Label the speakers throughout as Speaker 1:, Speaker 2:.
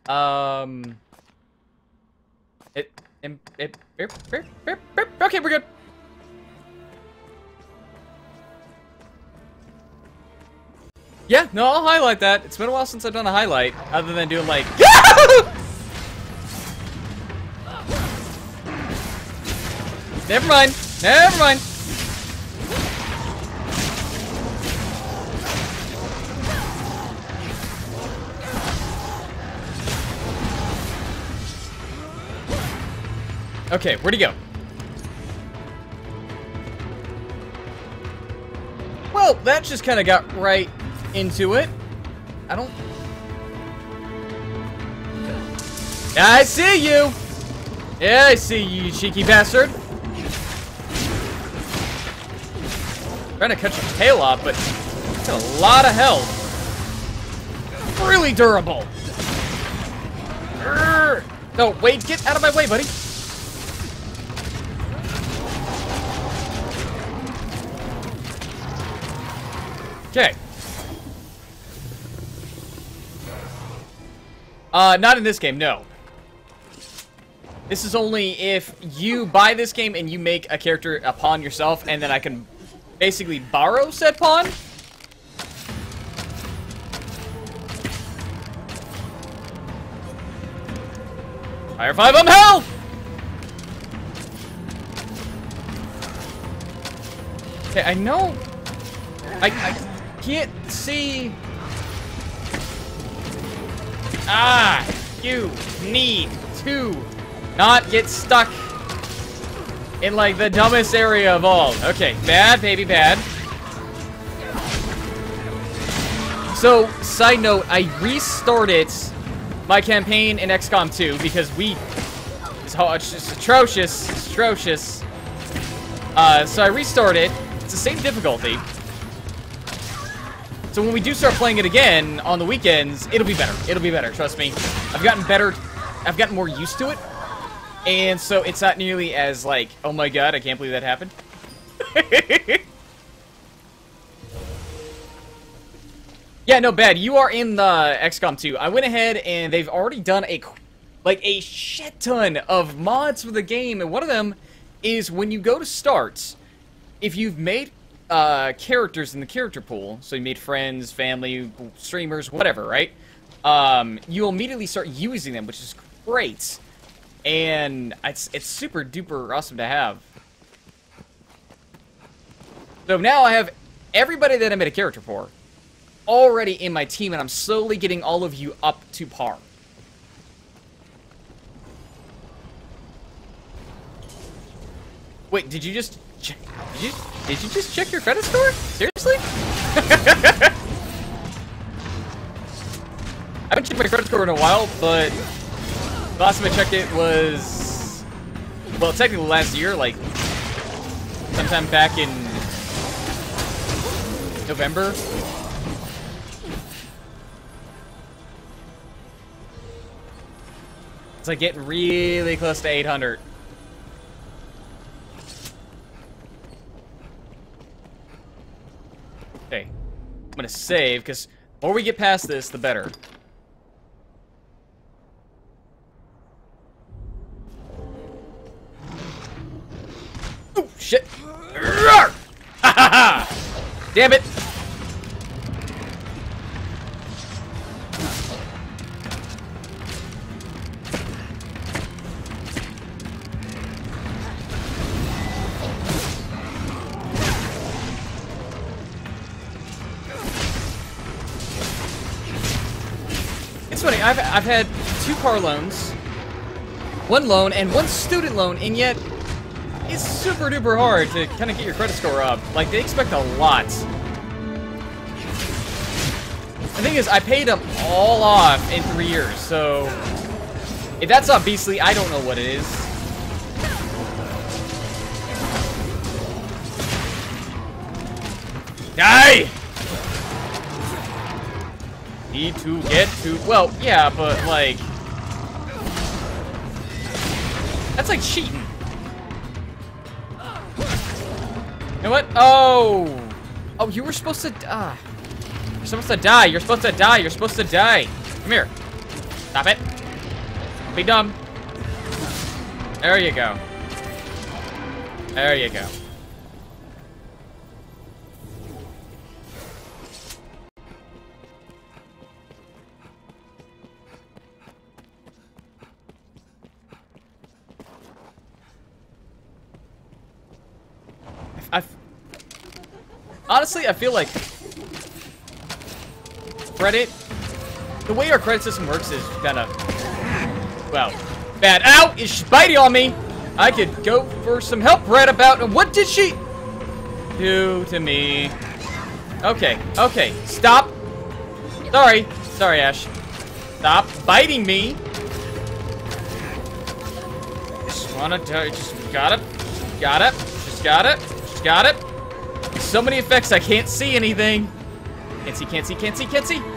Speaker 1: Okay, we're good. Yeah, no, I'll highlight that. It's been a while since I've done a highlight, other than doing like. Never mind. Never mind. Okay, where'd he go? Well, that just kind of got right into it. I don't... I see you! Yeah, I see you, you cheeky bastard. Trying to cut your tail off, but it's got a lot of health. Really durable. Urgh. No, wait, get out of my way, buddy. Okay. Not in this game, no. This is only if you buy this game and you make a character, a pawn yourself, and then I can basically borrow said pawn. Fire 5 on health! Okay, I know... I can't see... Ah! You need to not get stuck in, like, the dumbest area of all. Okay, bad, baby, bad. So, side note, I restarted my campaign in XCOM 2 because it's just atrocious. It's atrocious. So I restarted. It's the same difficulty. So when we do start playing it again on the weekends, it'll be better. It'll be better, trust me. I've gotten better. I've gotten more used to it. And so it's not nearly as like, oh my god, I can't believe that happened. Yeah, no, bad. You are in the XCOM 2. I went ahead and they've already done a shit ton of mods for the game. And one of them is when you go to start, if you've made characters in the character pool, so you made friends, family, streamers, whatever, right? You'll immediately start using them, which is great. And it's super duper awesome to have. So now I have everybody that I made a character for already in my team, and I'm slowly getting all of you up to par. Wait, did you just check your credit score? Seriously? I haven't checked my credit score in a while, but the last time I checked it was, well, technically last year, like sometime back in November. It's like getting really close to 800. Okay, I'm gonna save, because the more we get past this, the better. Oh, shit! Ha ha ha! Damn it! It's funny, I've had 2 car loans, 1 loan, and 1 student loan, and yet it's super duper hard to kind of get your credit score up. Like, they expect a lot. The thing is, I paid them all off in 3 years, so if that's not beastly, I don't know what it is. Die! Need to get to... Well, yeah, but, like... That's like cheating. You know what? Oh! Oh, you were supposed to... You're supposed to die. You're supposed to die. You're supposed to die. Come here. Stop it. be dumb. There you go. There you go. Honestly, I feel like credit, the way our credit system works is kind of, well, bad. Ow! She's biting on me! I could go for some help right about. What did she do to me? Okay, okay, stop. Sorry, sorry, Ash. Stop biting me. Just wanna do, just got it, got it, just got it, just got it. So many effects, I can't see anything. Can't see, can't see, can't see, can't see.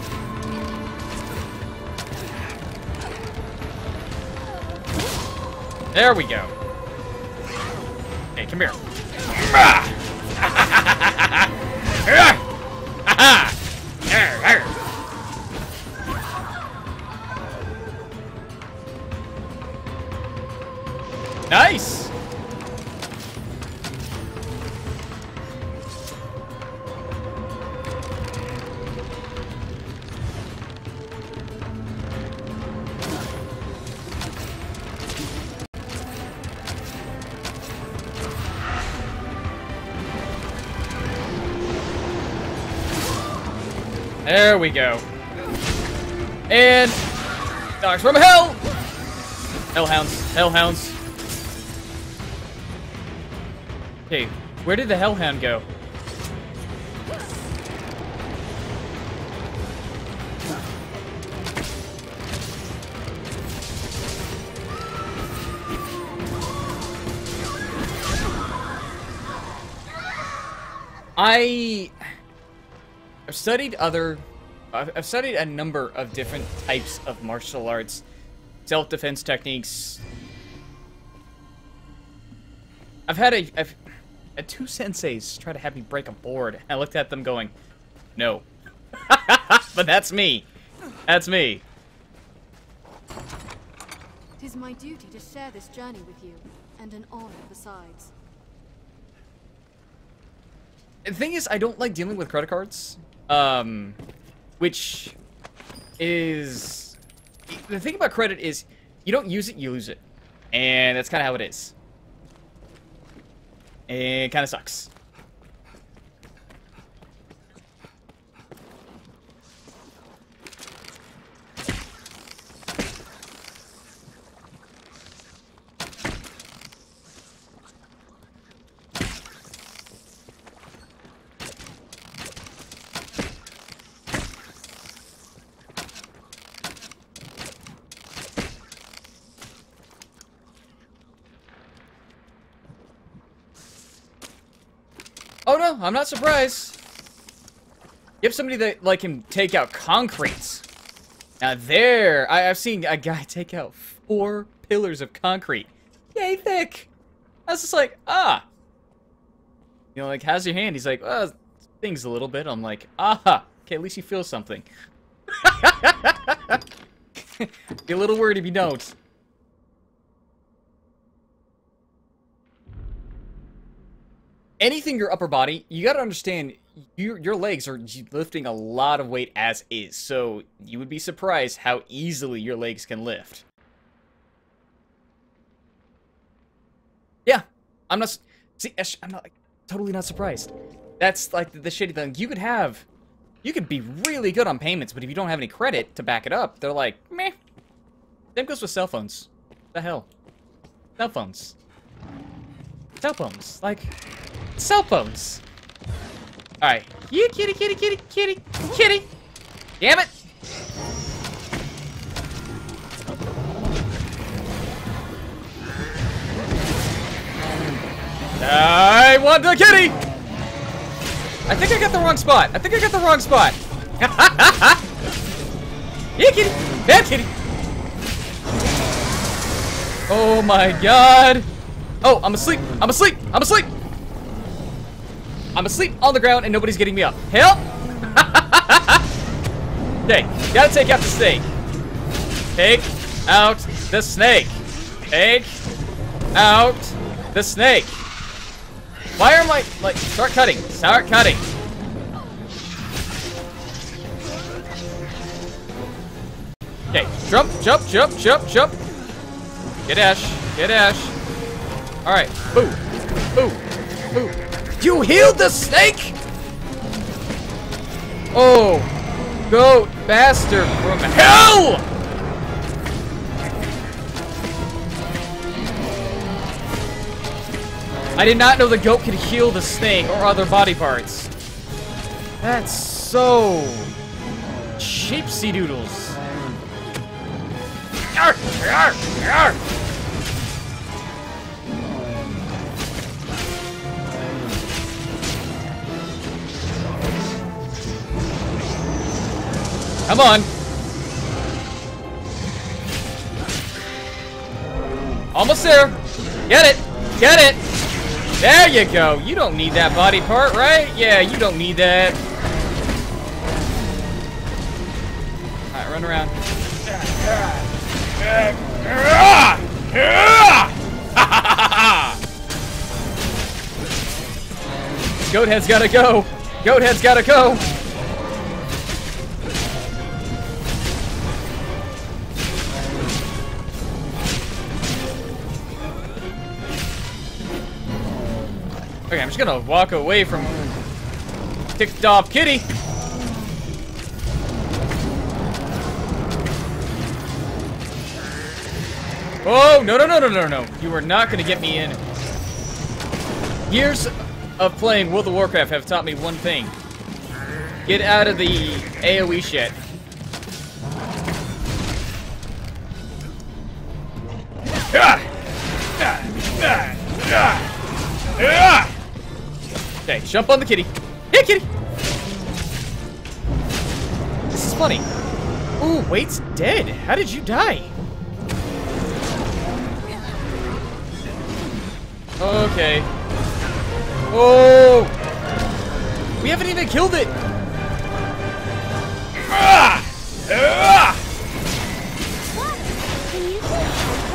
Speaker 1: There we go. Okay, come here. Nice. There we go. And dogs from hell! Hellhounds, hellhounds. Okay, where did the hellhound go? I've studied a number of different types of martial arts, self-defense techniques. I've had two senseis try to have me break a board. I looked at them going, no. But that's me. That's me.
Speaker 2: It is my duty to share this journey with you, and an honor besides.
Speaker 1: The thing is, I don't like dealing with credit cards. Which is... The thing about credit is, you don't use it, you lose it. And that's kind of how it is. It kind of sucks. Oh no, I'm not surprised. You have somebody that like can take out concrete. Now there, I've seen a guy take out 4 pillars of concrete. Yay thick. I was just like, ah. You know, like, how's your hand? He's like, well, stings a little bit. I'm like, aha. Okay, at least you feel something. Be a little worried if you don't. Anything your upper body, you gotta understand, your legs are lifting a lot of weight as is, so you would be surprised how easily your legs can lift. Yeah, I'm not, see, I'm not, like, totally not surprised. That's, like, the shitty thing. You could be really good on payments, but if you don't have any credit to back it up, they're like, meh. Same goes with cell phones. What the hell? Cell phones. Cell phones. Like... Cell phones. Alright. You kitty, kitty, kitty, kitty, kitty. Damn it. I want the kitty. I think I got the wrong spot. I think I got the wrong spot. Yeah, kitty. Bad kitty. Oh my god. Oh, I'm asleep. I'm asleep. I'm asleep. I'm asleep on the ground and nobody's getting me up. Help! Okay, gotta take out the snake. Take out the snake. Take out the snake. Why am I, like, start cutting. Start cutting. Okay, jump, jump, jump, jump, jump. Get Ash, get Ash. Alright, boo, boo, boo. You healed the snake? Oh, goat bastard from hell! I did not know the goat could heal the snake or other body parts. That's so cheapsy doodles. Arr, arr, arr. Come on. Almost there. Get it. Get it. There you go. You don't need that body part, right? Yeah, you don't need that. Alright, run around. Goathead's gotta go. Goathead's gotta go. Okay, I'm just gonna walk away from ticked off kitty. Oh, no, no, no, no, no, no. You are not gonna get me in. Years of playing World of Warcraft have taught me one thing. Get out of the AoE shit. Okay, jump on the kitty. Yeah, kitty! This is funny. Ooh, Wade's dead. How did you die? Okay. Oh! We haven't even killed it!
Speaker 2: Can you say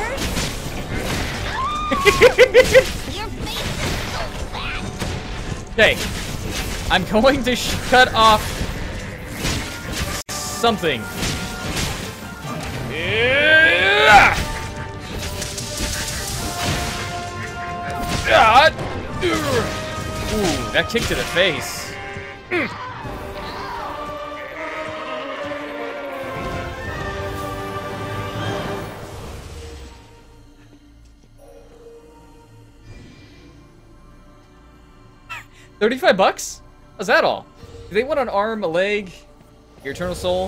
Speaker 2: Your face is so fat.
Speaker 1: Okay. I'm going to cut off something. Ooh, that kick to the face. $35? How's that all? Do they want an arm, a leg, your eternal soul?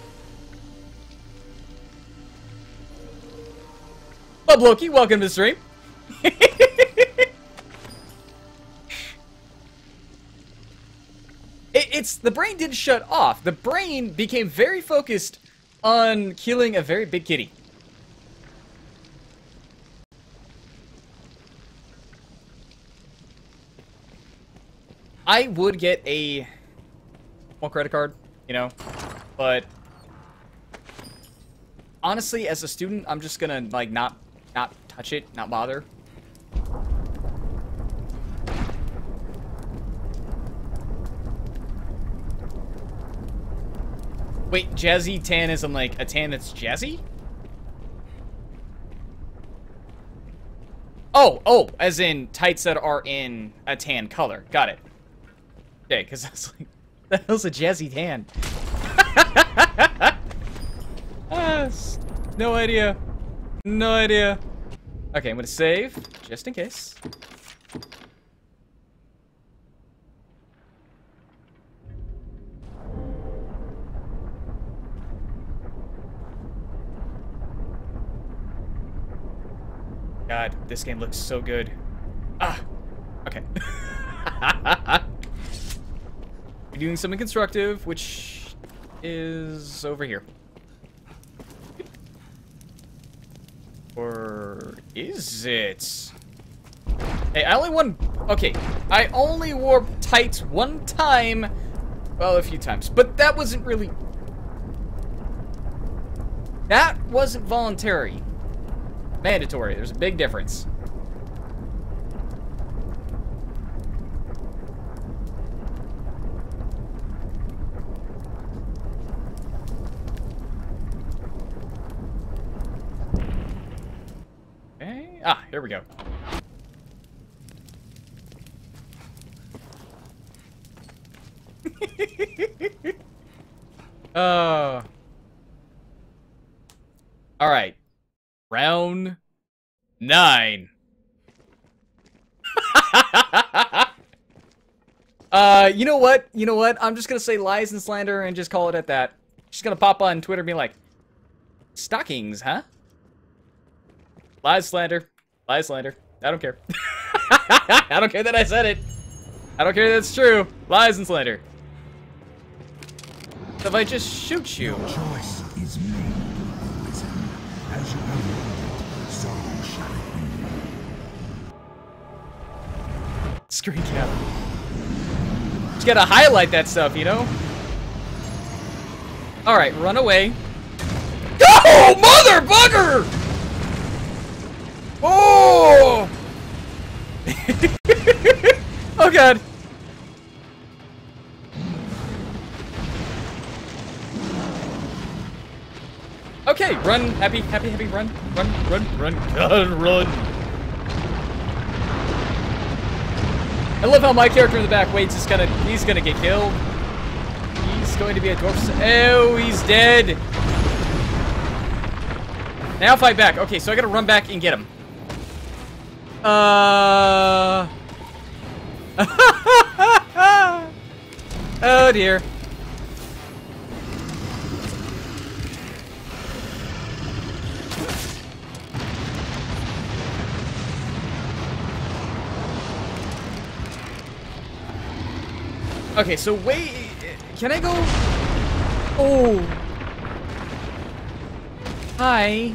Speaker 1: Bub Loki, welcome to the stream. It's the brain didn't shut off. The brain became very focused on killing a very big kitty. I would get a small credit card, you know, but honestly, as a student, I'm just gonna like not touch it, not bother. Wait, jazzy tan isn't like a tan that's jazzy? Oh, as in tights that are in a tan color. Got it. Okay, because I was like, that was a jazzy tan. No idea. No idea. Okay, I'm gonna save, just in case. God, this game looks so good. Ah, okay. We're doing something constructive, which is over here. Or is it? Hey, I only wore tights one time. Well, a few times, but that wasn't really. That wasn't voluntary. Mandatory. There's a big difference. Okay. Ah, here we go. All right. Round 9. You know what? You know what? I'm just gonna say lies and slander and just call it at that. Just gonna pop on Twitter and be like, stockings, huh? Lies, slander. Lies, slander. I don't care. I don't care that I said it. I don't care that it's true. Lies and slander. So if I just shoot you...
Speaker 3: Your choice is made, Arisen. As you have willed, so shall it be.
Speaker 1: Screen cap. Just gotta highlight that stuff, you know? Alright, run away. Go! Mother bugger! Oh! Oh god. Okay, run, happy, happy, happy, run, run, run, run, god, run. I love how my character in the back waits, he's gonna get killed. He's going to be a dwarf. Oh, he's dead. Now fight back. Okay, so I gotta run back and get him. Oh dear. Okay, so wait, can I go? Oh. Hi.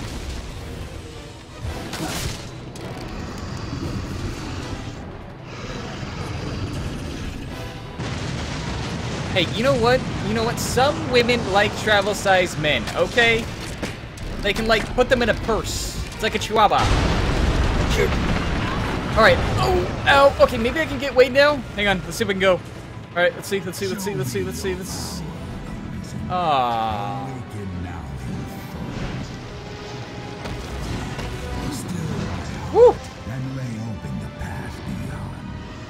Speaker 1: Hey, you know what? You know what? Some women like travel-sized men, okay? They can, like, put them in a purse. It's like a chihuahua. Shoot. Alright. Oh, ow. Okay, maybe I can get Wade now? Hang on, let's see if we can go. Alright, let's see. Ah. Woo!
Speaker 3: And lay open the path beyond.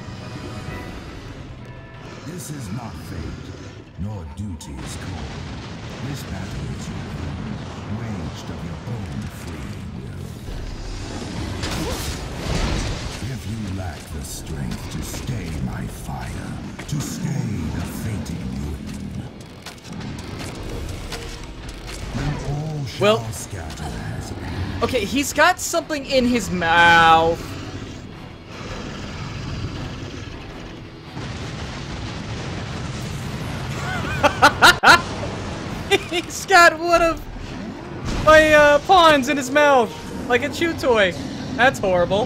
Speaker 3: This is not fate, nor duty's call. This battle is your own, waged of your own free will. If you lack the strength to stay my fire, to stay the fating wind, then all shall scatter as it is.
Speaker 1: Okay, he's got something in his mouth. He's got one of my pawns in his mouth, like a chew toy. That's horrible.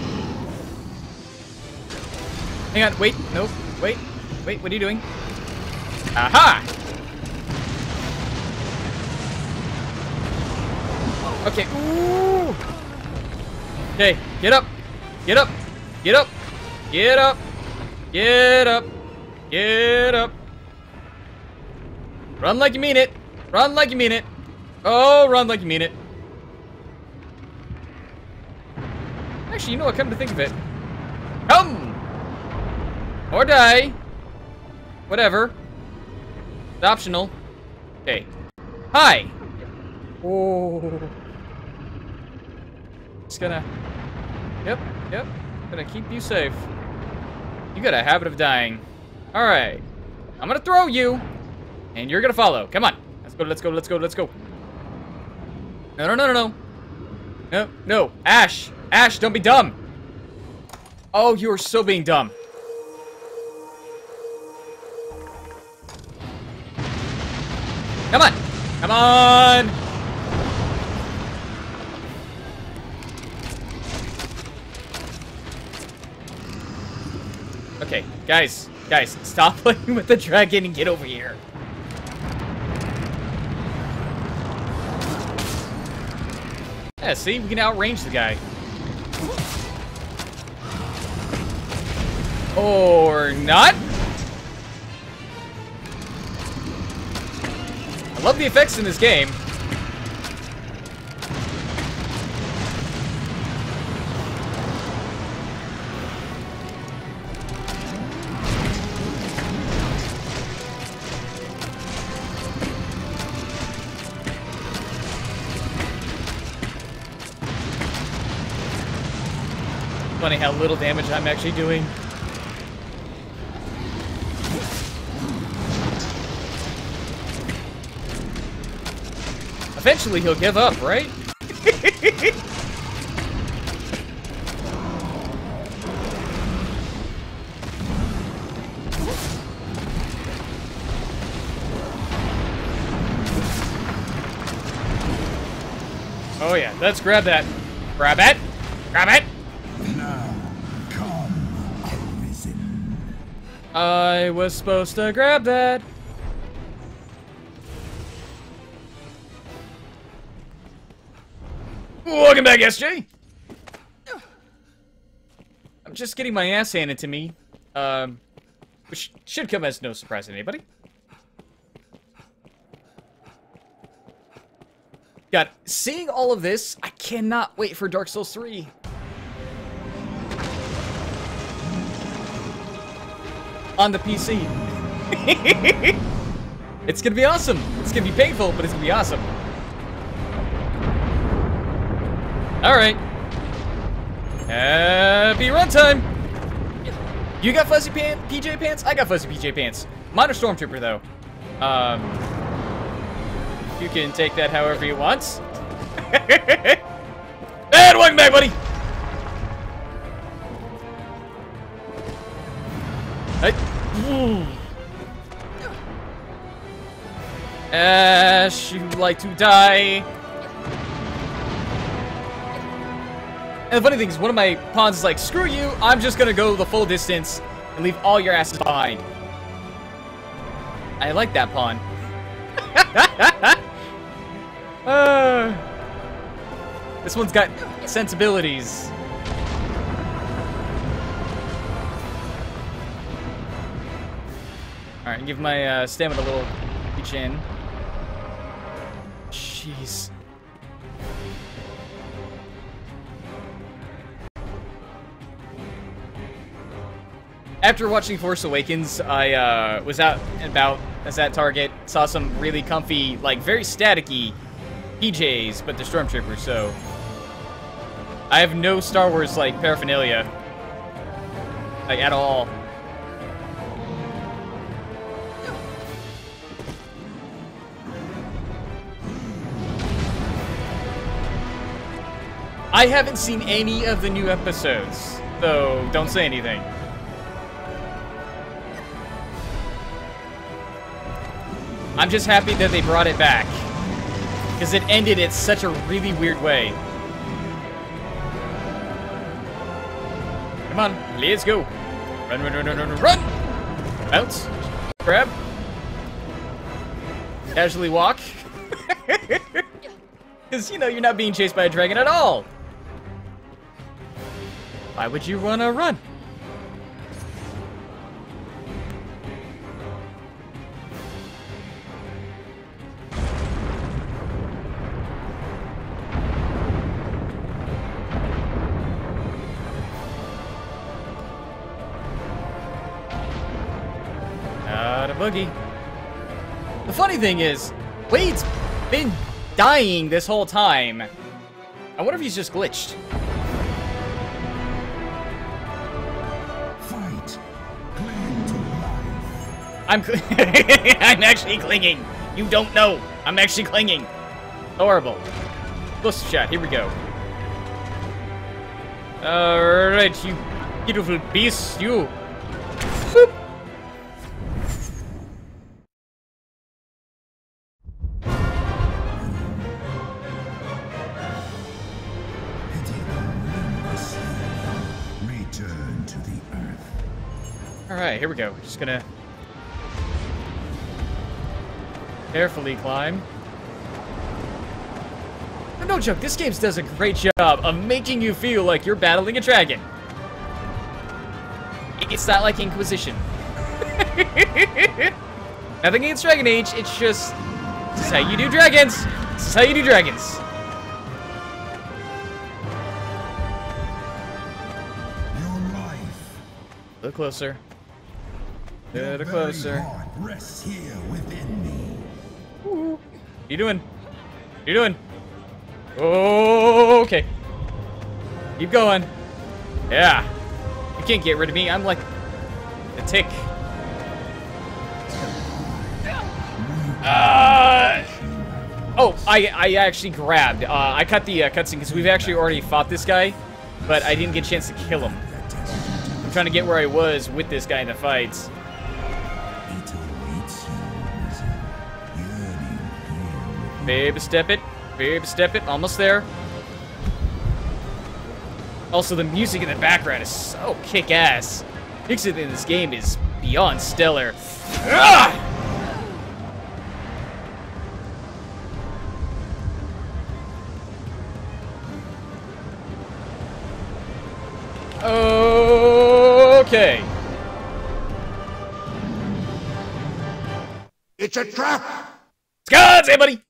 Speaker 1: Hang on, wait, no, wait, what are you doing? Aha! Okay, ooh! Okay, get up! Get up! Get up! Get up! Get up! Get up! Run like you mean it! Run like you mean it! Oh, run like you mean it! Actually, you know what, come to think of it. Come! Or die. Whatever. It's optional. Okay. Hi! Oh. Just gonna... Yep. Gonna keep you safe. You got a habit of dying. Alright. I'm gonna throw you. And you're gonna follow. Come on. Let's go. No. Ash, don't be dumb. Oh, you are so being dumb. Come on. Okay, guys, stop playing with the dragon and get over here. Yeah, see? We can outrange the guy. Or not? I love the effects in this game. Funny how little damage I'm actually doing. Eventually he'll give up, right? Oh yeah, let's grab that. Grab it! Grab it!
Speaker 3: Now, come, Arisen.
Speaker 1: I was supposed to grab that. Welcome back, SJ. I'm just getting my ass handed to me, which should come as no surprise to anybody. God, seeing all of this, I cannot wait for Dark Souls 3. On the PC. It's gonna be awesome. It's gonna be painful, but it's gonna be awesome. Alright. Happy runtime! You got fuzzy PJ pants? I got fuzzy PJ pants. Mine are Stormtrooper, though. You can take that however you want. And welcome back, buddy! Ash, you like to die. And the funny thing is, one of my pawns is like, screw you, I'm just gonna go the full distance and leave all your asses behind. I like that pawn. This one's got sensibilities. Alright, give my stamina a little reach in. Jeez. After watching Force Awakens, I was out and about as at Target, saw some really comfy, like very staticky PJs, but they're Stormtroopers, so I have no Star Wars like paraphernalia, like at all. I haven't seen any of the new episodes, so don't say anything. I'm just happy that they brought it back, because it ended in such a really weird way. Come on, let's go. Run, run, run, run, run, run! Bounce. Grab. Casually walk. Because, you know, you're not being chased by a dragon at all. Why would you want to run? Boogie. The funny thing is, Wade's been dying this whole time. I wonder if he's just glitched.
Speaker 3: Fight. Cling to life.
Speaker 1: I'm actually clinging. You don't know. I'm actually clinging. Horrible. Close shot. Here we go. Alright, you beautiful beast. You. Boop. Alright, here we go. We're just gonna carefully climb. no joke, this game does a great job of making you feel like you're battling a dragon. It's not like Inquisition. Nothing against Dragon Age, it's just... This is how you do dragons! This is how you do dragons!
Speaker 3: Your life.
Speaker 1: A little closer. A little closer.
Speaker 3: Heart rests here within me.
Speaker 1: What you doing? What you doing? Oh, okay. Keep going. Yeah. You can't get rid of me. I'm like a tick. Oh, I actually grabbed. I cut the cutscene because we've actually already fought this guy, but I didn't get a chance to kill him. I'm trying to get where I was with this guy in the fights. Baby step it. Baby step it. Almost there. Also, the music in the background is so kick-ass. Music in this game is beyond stellar. Ah! Okay.
Speaker 3: It's a trap!
Speaker 1: Scots, hey, buddy!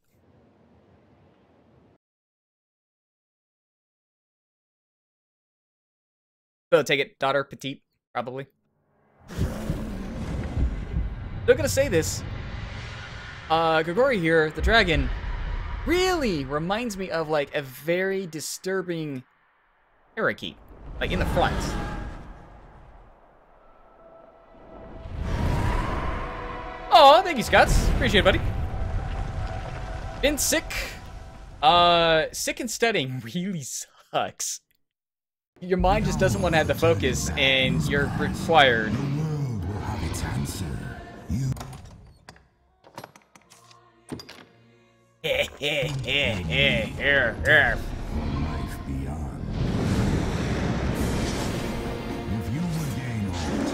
Speaker 1: So take it, daughter, petite, probably. They're gonna say this. Grigori here, the dragon, really reminds me of like a very disturbing parakeet, like in the front. Oh, thank you, Scots. Appreciate it, buddy. Been sick. Sick and studying really sucks. Your mind just doesn't want to have the focus, and you're required.
Speaker 3: The world will have its answer. You. Life beyond. If you would gain aught,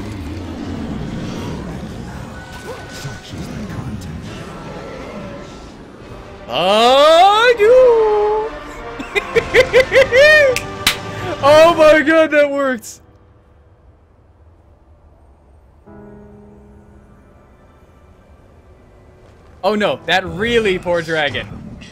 Speaker 3: such is the content.
Speaker 1: Oh my god, that worked! Oh no, that really poor dragon.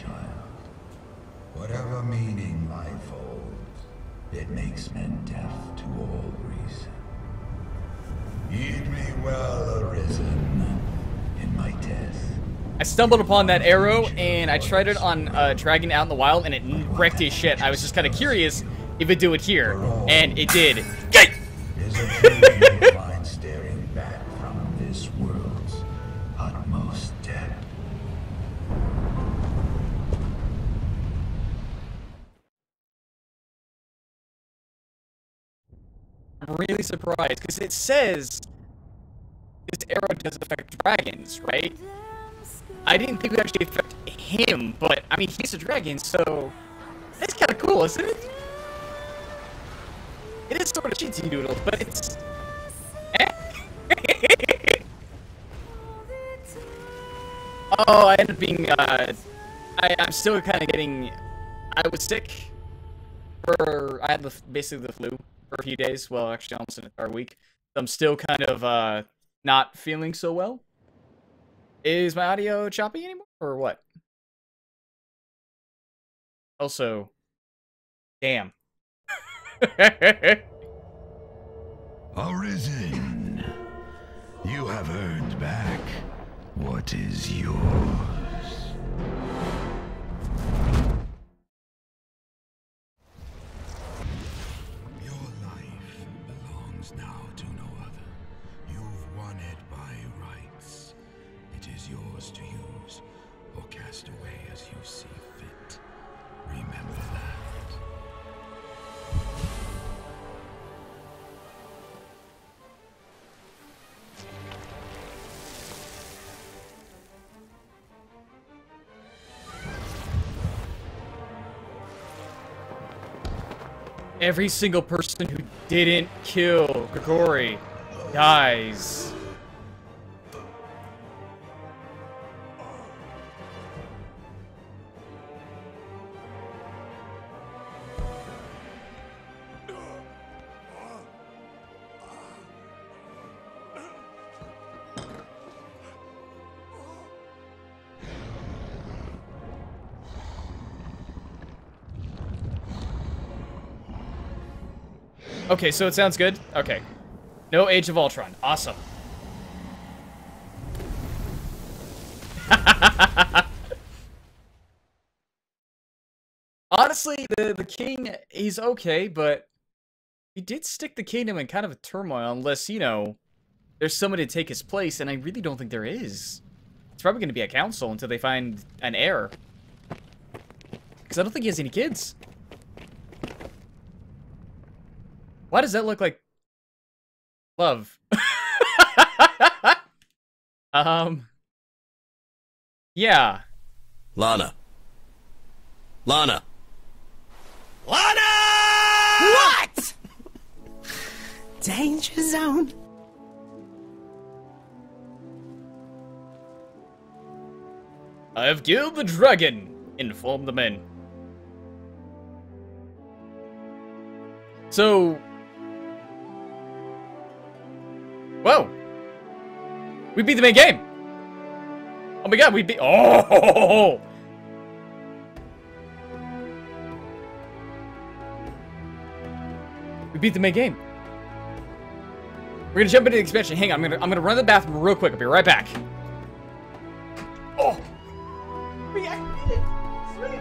Speaker 3: Whatever meaning life holds, it makes men deaf to all reason. Heed me well, Arisen, in my death.
Speaker 1: I stumbled upon that arrow, and I tried it on a dragon out in the wild, and it wrecked his shit. I was just kind of curious if it'd do it here, and it did. Gate!
Speaker 3: Is a truth you find staring back from this world's utmost depth.
Speaker 1: I'm really surprised, because it says this arrow does affect dragons, right? I didn't think it would actually affect him, but, I mean, he's a dragon, so that's kind of cool, isn't it? It is sort of cheatsy doodle, but it's... Oh, I ended up being, I'm still kind of getting... I was sick for... I had basically the flu for a few days. Well, actually, almost an entire week. So I'm still kind of, not feeling so well. Is my audio choppy anymore, or what? Also... Damn.
Speaker 3: Arisen, you have earned back what is yours. Your life belongs now to no other. You've won it by rights. It is yours to use or cast away as you see fit. Remember that.
Speaker 1: Every single person who didn't kill Grigori dies. Okay, so it sounds good. Okay. No Age of Ultron. Awesome. Honestly, the king, he's okay, but he did stick the kingdom in kind of a turmoil unless, you know, there's somebody to take his place, and I really don't think there is. It's probably going to be a council until they find an heir. Because I don't think he has any kids. Why does that look like love? Yeah.
Speaker 4: Lana. Lana.
Speaker 5: What? Danger zone.
Speaker 1: I have killed the dragon. Inform the men. So... Whoa! We beat the main game! Oh my god, we beat... Oh! We beat the main game. We're gonna jump into the expansion. Hang on, I'm gonna run to the bathroom real quick. I'll be right back. Oh! I beat it! Sweet!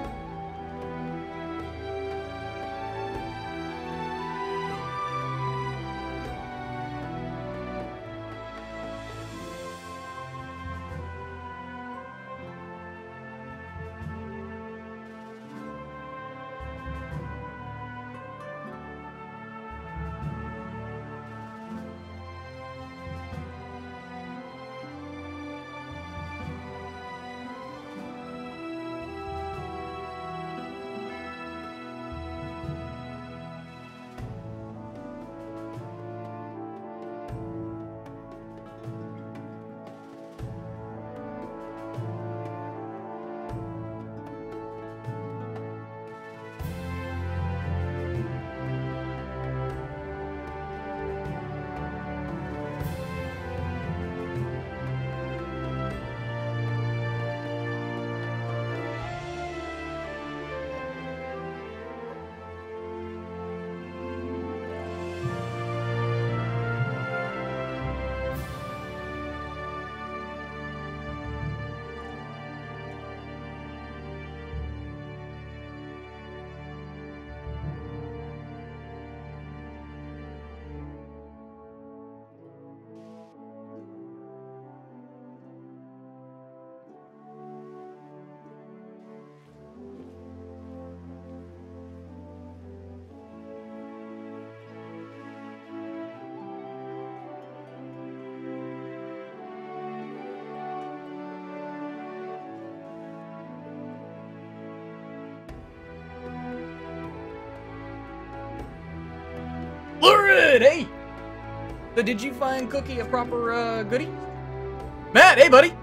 Speaker 1: Lurid, hey! So did you find Cookie a proper, goodie? Matt, hey, buddy!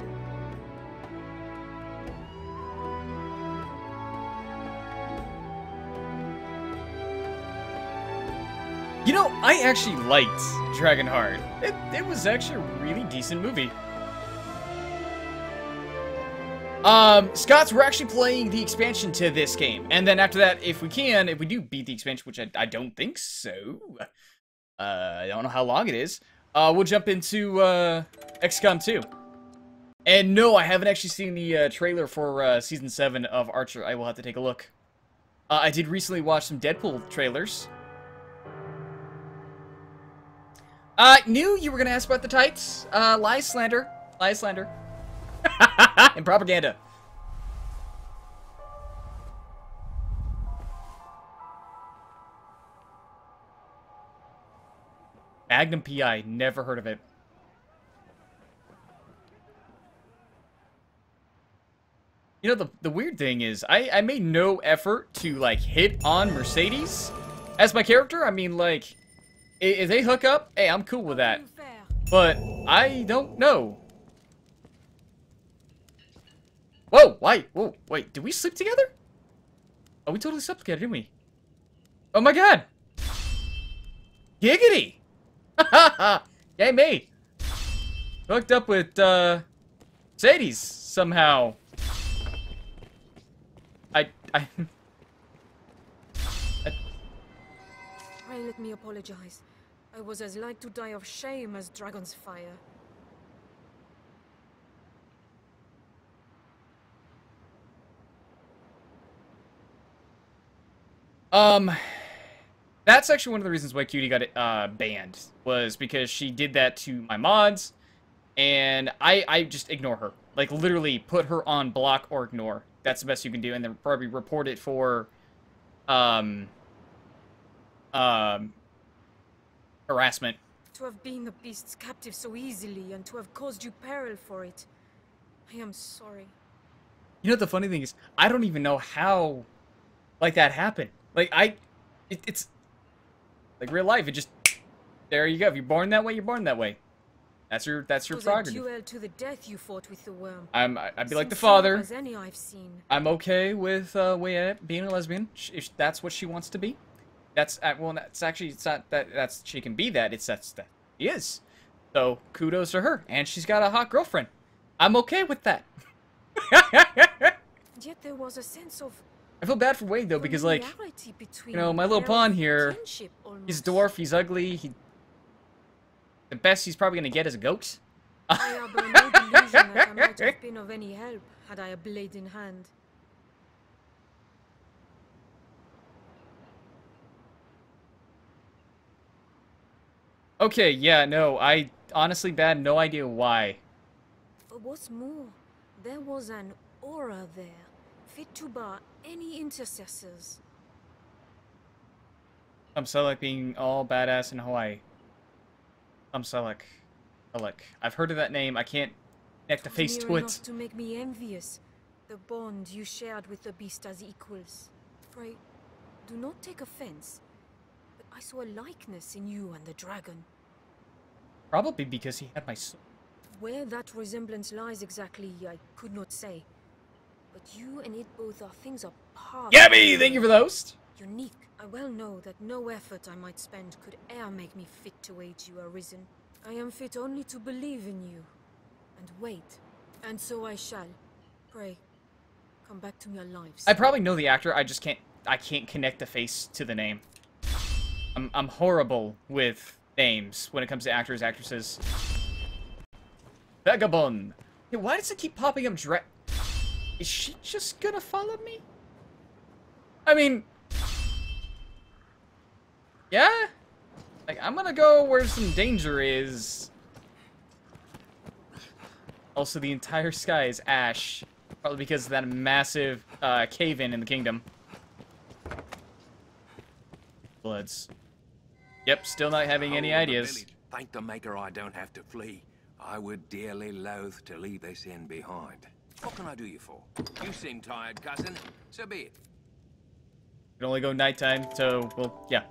Speaker 1: You know, I actually liked Dragonheart. It was actually a really decent movie. Scott's, we're actually playing the expansion to this game. And then after that, if we do beat the expansion, which I don't think so. I don't know how long it is. We'll jump into, XCOM 2. And no, I haven't actually seen the, trailer for, Season 7 of Archer. I will have to take a look. I did recently watch some Deadpool trailers. Knew you were gonna ask about the tights. Lies, slander. Lies, slander. And propaganda. Magnum PI, never heard of it. You know, the weird thing is, I made no effort to, like, hit on Mercedes as my character. I mean, like, if they hook up, hey, I'm cool with that. But I don't know. Whoa, why? Whoa, wait, did we sleep together? Oh, we totally slept together, didn't we? Oh my god! Giggity! Yay me! Hooked up with, Mercedes, somehow.
Speaker 6: let me apologize. I was as like to die of shame as dragon's fire.
Speaker 1: That's actually one of the reasons why Cutie got it banned, was because she did that to my mods, and I just ignore her. Like, literally put her on block or ignore. That's the best you can do, and then probably report it for, harassment.
Speaker 6: To have been the beast's captive so easily, and to have caused you peril for it. I am sorry.
Speaker 1: You know what the funny thing is? I don't even know how, like, that happened. Like, it's like real life. It just, there you go. If you're born that way, you're born that way. That's your prerogative.
Speaker 6: It was a duel to the death you fought with the worm.
Speaker 1: I'd be like the father.
Speaker 6: As any I've seen.
Speaker 1: I'm okay with being a lesbian. If that's what she wants to be. That's well, that's actually, it's not that she can be that. It's that she is. So kudos to her, and she's got a hot girlfriend. I'm okay with that.
Speaker 6: Yet there was a sense of.
Speaker 1: I feel bad for Wade though, because like, you know, my little pawn here, he's a dwarf, he's ugly, the best he's probably gonna get is a goat.
Speaker 6: I harbor no delusion that I might have been of any help had I a blade in hand.
Speaker 1: Okay, yeah, no, I honestly had no idea why.
Speaker 6: But what's more, there was an aura there, fit to bar any intercessors.
Speaker 1: Selleck being all badass in Hawaii. Selleck. I've heard of that name. I can't connect the face to it.
Speaker 6: Enough to make me envious. The bond you shared with the beast as equals. Pray, do not take offense, but I saw a likeness in you and the dragon.
Speaker 1: Probably because he had my soul.
Speaker 6: Where that resemblance lies exactly, I could not say. But you and it both are things apart.
Speaker 1: Gabby, thank you for those.
Speaker 6: Unique. I well know that no effort I might spend could e'er make me fit to aid you, Arisen. I am fit only to believe in you. And wait. And so I shall. Pray, come back to me alive.
Speaker 1: I probably know the actor, I can't connect the face to the name. I'm horrible with names when it comes to actors, actresses. Vagabond. Hey, why does it keep popping up Is she just gonna follow me? I mean... Yeah? Like, I'm gonna go where some danger is. Also, the entire sky is ash. Probably because of that massive cave-in the kingdom. Bloods. Yep, still not having any ideas.
Speaker 7: Thank the Maker I don't have to flee. I would dearly loathe to leave this inn behind. What can I do you for? You seem tired, cousin. So be it.
Speaker 1: Can only go nighttime, so, well, yeah.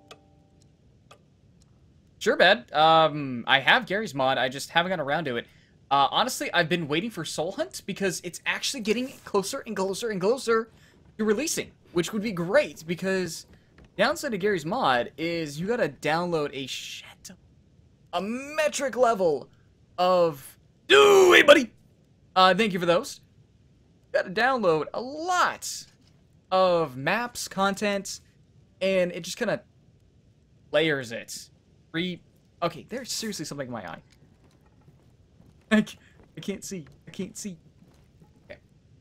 Speaker 1: Sure, Bad. I have Gary's mod, I just haven't gotten around to it. Honestly, I've been waiting for Soul Hunt because it's actually getting closer and closer and closer to releasing, which would be great because the downside of Gary's mod is you gotta download a metric level of... Hey, buddy! Thank you for those. You gotta download a lot of maps, content, and it just kind of layers it. Okay, there's seriously something in my eye. I can't see. I can't see. Okay.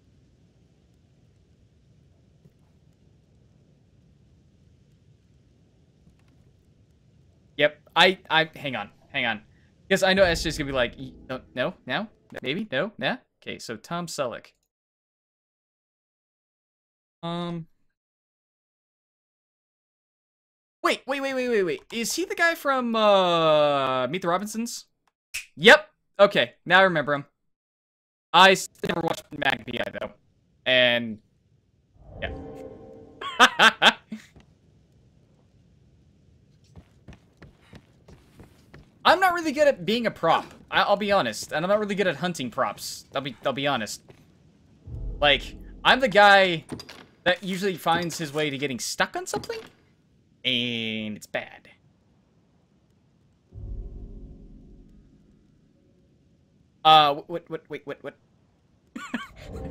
Speaker 1: Yep. Hang on. Because I know SJ's gonna be like, no, now, maybe, no, nah. Okay, so Tom Selleck. Wait. Is he the guy from, Meet the Robinsons? Yep. Okay, now I remember him. I still never watched Magpie, though. And... yeah. I'm not really good at being a prop. I'll be honest. And I'm not really good at hunting props. I'll be honest. Like, I'm the guy that usually finds his way to getting stuck on something. And it's bad. What?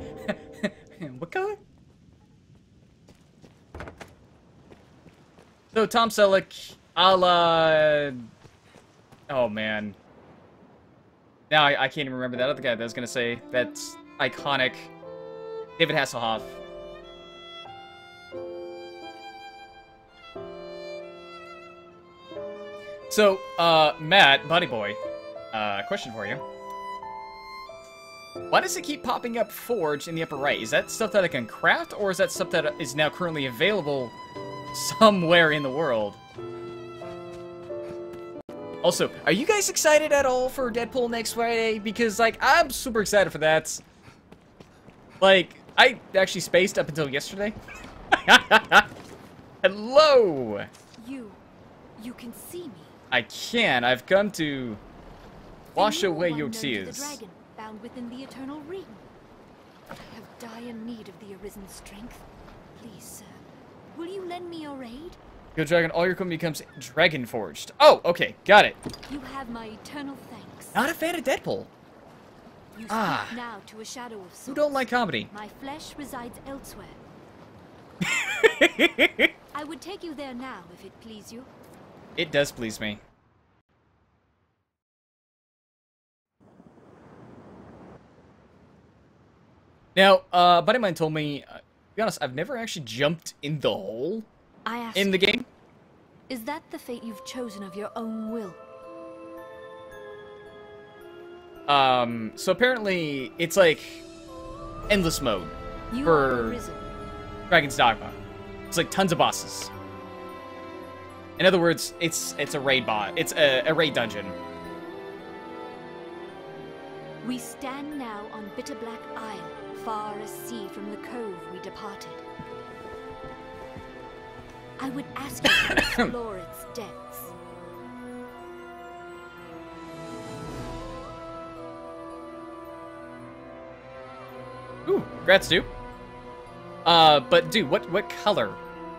Speaker 1: What color? So, Tom Selleck, oh, man. Now I can't even remember that other guy that I was going to say. That's iconic. David Hasselhoff. So, Matt, buddy boy, question for you. Why does it keep popping up Forge in the upper right? Is that stuff that I can craft, or is that stuff that is now currently available somewhere in the world? Also, are you guys excited at all for Deadpool next Friday? Because, like, I'm super excited for that. Like, I actually spaced up until yesterday. Hello!
Speaker 2: You can see me.
Speaker 1: I can. I've come to wash
Speaker 2: Then you
Speaker 1: away
Speaker 2: are
Speaker 1: your
Speaker 2: unknown to
Speaker 1: tears.
Speaker 2: the dragon, bound within the eternal ring. I have dire need of the Arisen's strength. Please, sir, will you lend me your aid?
Speaker 1: Good dragon, all your equipment becomes dragon forged. Oh, okay, got it.
Speaker 2: You have my eternal thanks.
Speaker 1: Not a fan of Deadpool.
Speaker 2: You speak
Speaker 1: Ah.
Speaker 2: now to a shadow of sorts.
Speaker 1: Who don't like comedy?
Speaker 2: My flesh resides elsewhere. I would take you there now, if it please you.
Speaker 1: It does please me. Now, a buddy of mine told me, to be honest, I've never actually jumped in the hole
Speaker 2: I ask
Speaker 1: in the game.
Speaker 2: Is that the fate you've chosen of your own will?
Speaker 1: So apparently, it's like endless mode
Speaker 2: You
Speaker 1: for
Speaker 2: are Arisen.
Speaker 1: Dragon's Dogma. It's like tons of bosses. In other words, it's a raid bot. It's a raid dungeon.
Speaker 2: We stand now on Bitter Black Isle, far as sea from the cove we departed. I would ask you to explore its depths.
Speaker 1: Ooh, congrats, dude. But dude, what color?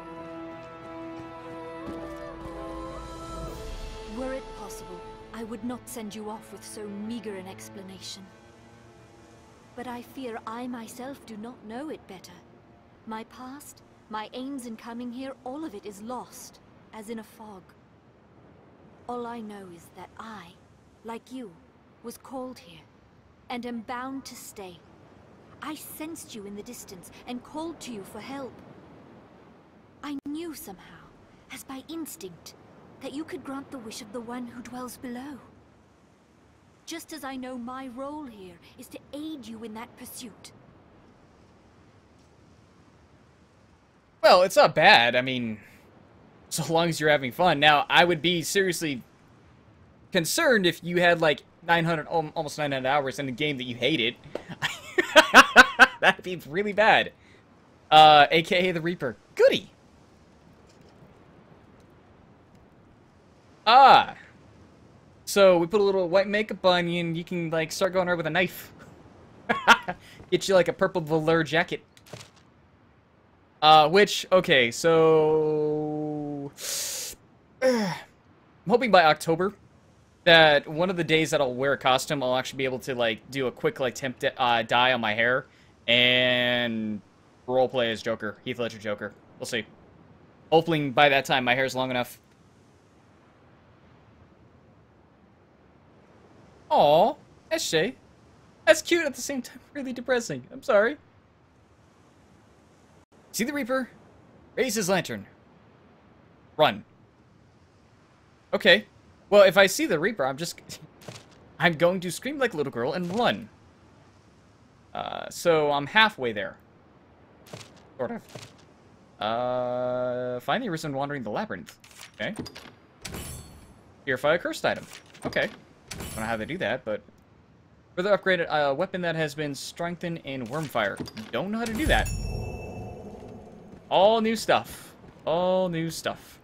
Speaker 2: Were it possible, I would not send you off with so meager an explanation. But I fear I myself do not know it better. My past, my aims in coming here, all of it is lost, as in a fog. All I know is that I, like you, was called here, and am bound to stay. I sensed you in the distance, and called to you for help. I knew somehow, as by instinct, that you could grant the wish of the one who dwells below. Just as I know my role here is to aid you in that pursuit.
Speaker 1: Well, it's not bad. I mean, so long as you're having fun. Now, I would be seriously concerned if you had like 900, almost 900 hours in a game that you hated. That'd be really bad. AKA the Reaper. Goody. Ah. So we put a little white makeup on you, and you can like start going around with a knife. Get you like a purple velour jacket. Okay, so I'm hoping by October that one of the days that I'll wear a costume, I'll actually be able to like do a quick like temp dye on my hair and roleplay as Joker, Heath Ledger Joker. We'll see. Hopefully by that time my hair's long enough. Aw, SJ. That's cute at the same time, really depressing. I'm sorry. See the Reaper? Raise his lantern. Run. Okay. Well, if I see the Reaper, I'm going to scream like a little girl and run. So I'm halfway there. Sort of. Find the Arisen wandering the labyrinth. Okay. Purify a cursed item. Okay. Don't know how they do that, but... Further upgraded a weapon that has been strengthened in Wormfire. Don't know how to do that. All new stuff. All new stuff.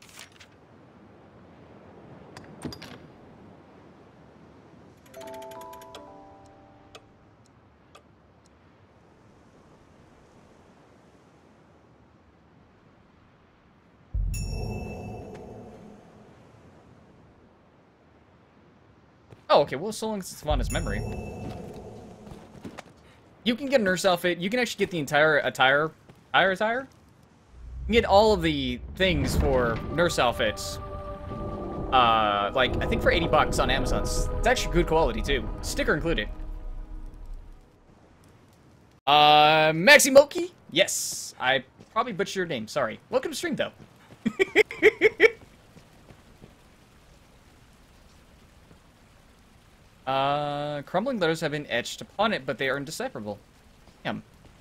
Speaker 1: Oh, okay, well, so long as it's on his memory. You can get a nurse outfit. You can actually get the entire attire. You get all of the things for nurse outfits. Like, I think for 80 bucks on Amazon. It's actually good quality, too. Sticker included. Maximoki? Yes. I probably butchered your name. Sorry. Welcome to stream, though. Crumbling letters have been etched upon it, but they are indecipherable. Damn.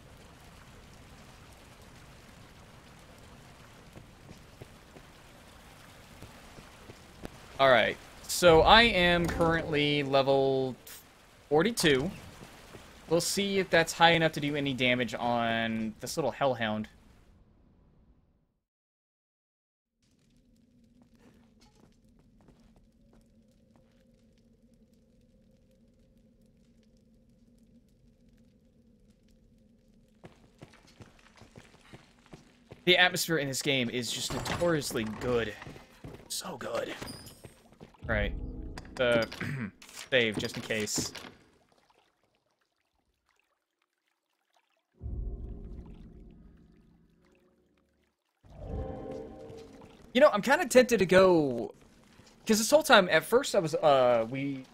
Speaker 1: Alright, so I am currently level 42. We'll see if that's high enough to do any damage on this little hellhound. The atmosphere in this game is just notoriously good. So good. Right. Save, just in case. You know, I'm kind of tempted to go... Because this whole time, at first I was, well,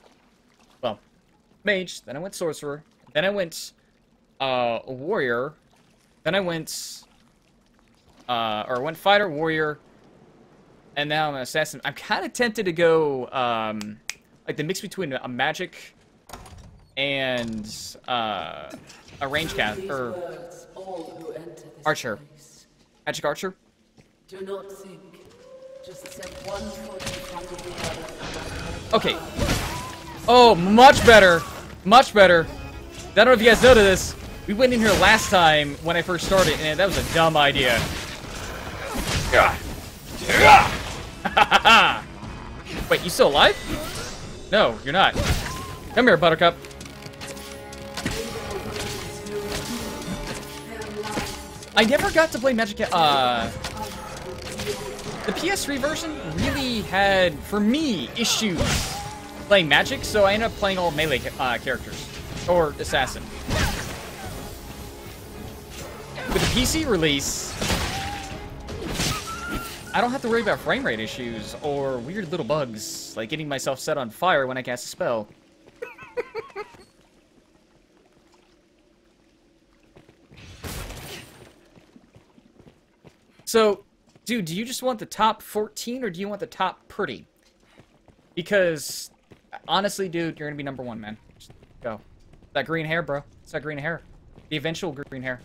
Speaker 1: mage, then I went sorcerer, then I went, warrior, then I went, fighter, warrior, and now I'm an assassin. I'm kind of tempted to go, like the mix between a magic and, a range cast, or archer. Magic archer?
Speaker 8: Do not think. Just step one foot in front of the other.
Speaker 1: Okay. Oh, much better. Much better. I don't know if you guys noticed this. We went in here last time when I first started, and that was a dumb idea. Wait, you still alive? No, you're not. Come here, Buttercup. I never got to play Magic. The PS3 version really had, for me, issues playing Magic, so I ended up playing all melee characters. Or Assassin. With the PC release, I don't have to worry about frame rate issues or weird little bugs, like getting myself set on fire when I cast a spell. So, dude, do you just want the top 14 or do you want the top pretty? Because, honestly, dude, you're gonna be number 1, man. Just go. That green hair, bro. It's that green hair. The eventual green hair.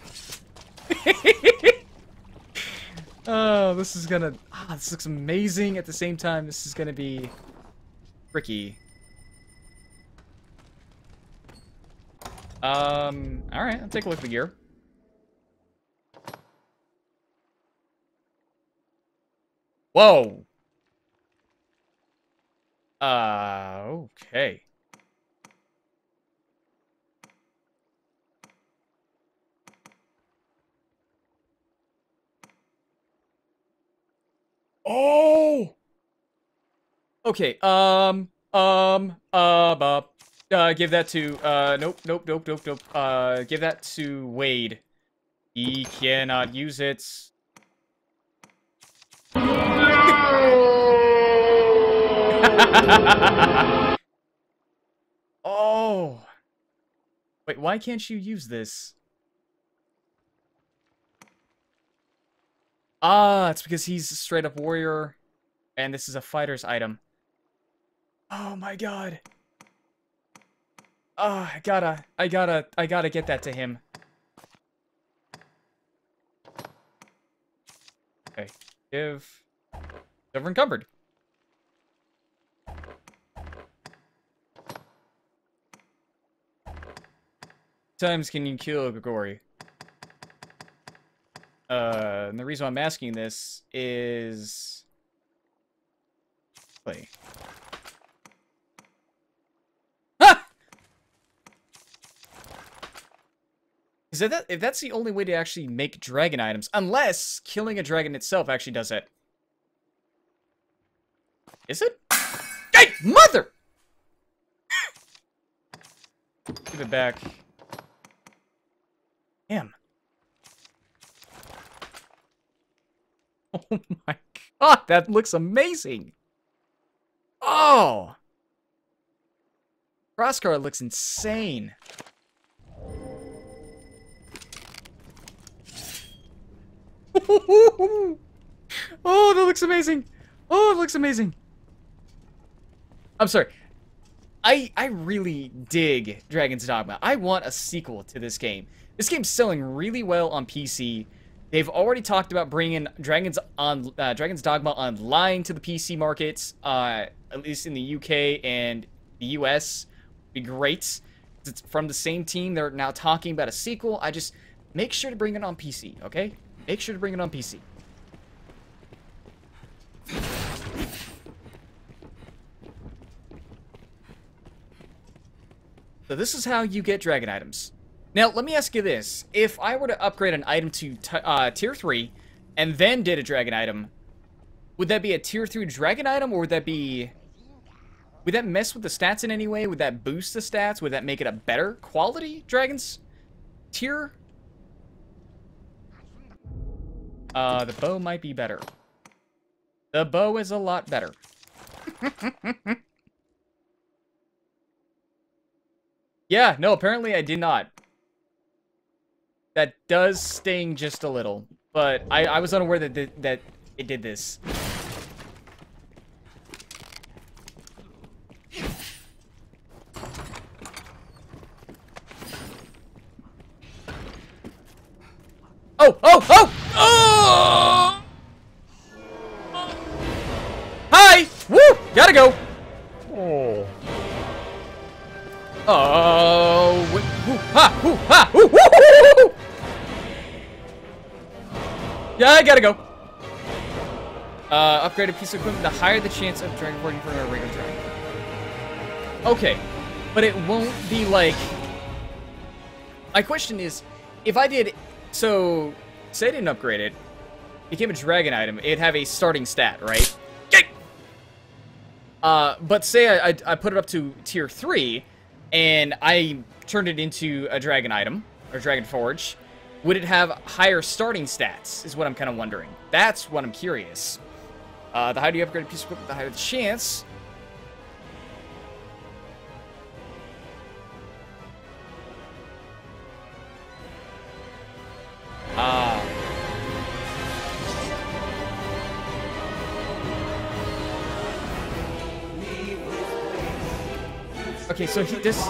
Speaker 1: Oh, this is gonna... this looks amazing. At the same time, this is gonna be... tricky. Alright, I'll take a look at the gear. Whoa! Okay. Oh! Okay, give that to, nope. Give that to Wade. He cannot use it. Oh! Wait, why can't you use this? Ah, it's because he's a straight up warrior, and this is a fighter's item. Oh my god. Ah, I gotta get that to him. Okay, give... Never encumbered. Times can you kill Grigori? And the reason I'm asking this is... Wait. Ah! Is that if that's the only way to actually make dragon items, unless killing a dragon itself actually does it. Is it? Hey, mother! Give it back. Damn. Oh my god, that looks amazing. Oh! Crossguard looks insane. Oh, that looks amazing. Oh, it looks amazing. I'm sorry. I really dig Dragon's Dogma. I want a sequel to this game. This game's selling really well on PC. They've already talked about bringing Dragon's Dogma online to the PC markets, at least in the UK and the US. Be great. It's from the same team. They're now talking about a sequel. I just make sure to bring it on PC, okay? Make sure to bring it on PC. So this is how you get dragon items. Now, let me ask you this. If I were to upgrade an item to tier 3 and then did a dragon item, would that be a tier 3 dragon item, or would that be... Would that mess with the stats in any way? Would that boost the stats? Would that make it a better quality dragon's tier? The bow might be better. The bow is a lot better. Yeah, no, apparently I did not. That does sting just a little, but I was unaware that it did this. Oh! Oh! Oh! Oh! Hi! Woo! Gotta go! Oh. Oh! Woo! Ha! Woo! Ha! Woo! Woo! Woo! Woo! Yeah, I gotta go. Upgraded piece of equipment. The higher the chance of dragon boarding for a regular dragon. Okay, but it won't be like... My question is, if I did... So, say I didn't upgrade it, became a dragon item, it'd have a starting stat, right? Yay! But say I put it up to tier 3, and I turned it into a dragon item, or dragon forge, would it have higher starting stats, is what I'm kind of wondering. That's what I'm curious. The higher you upgrade a piece of equipment, the higher the chance. Okay, so he this.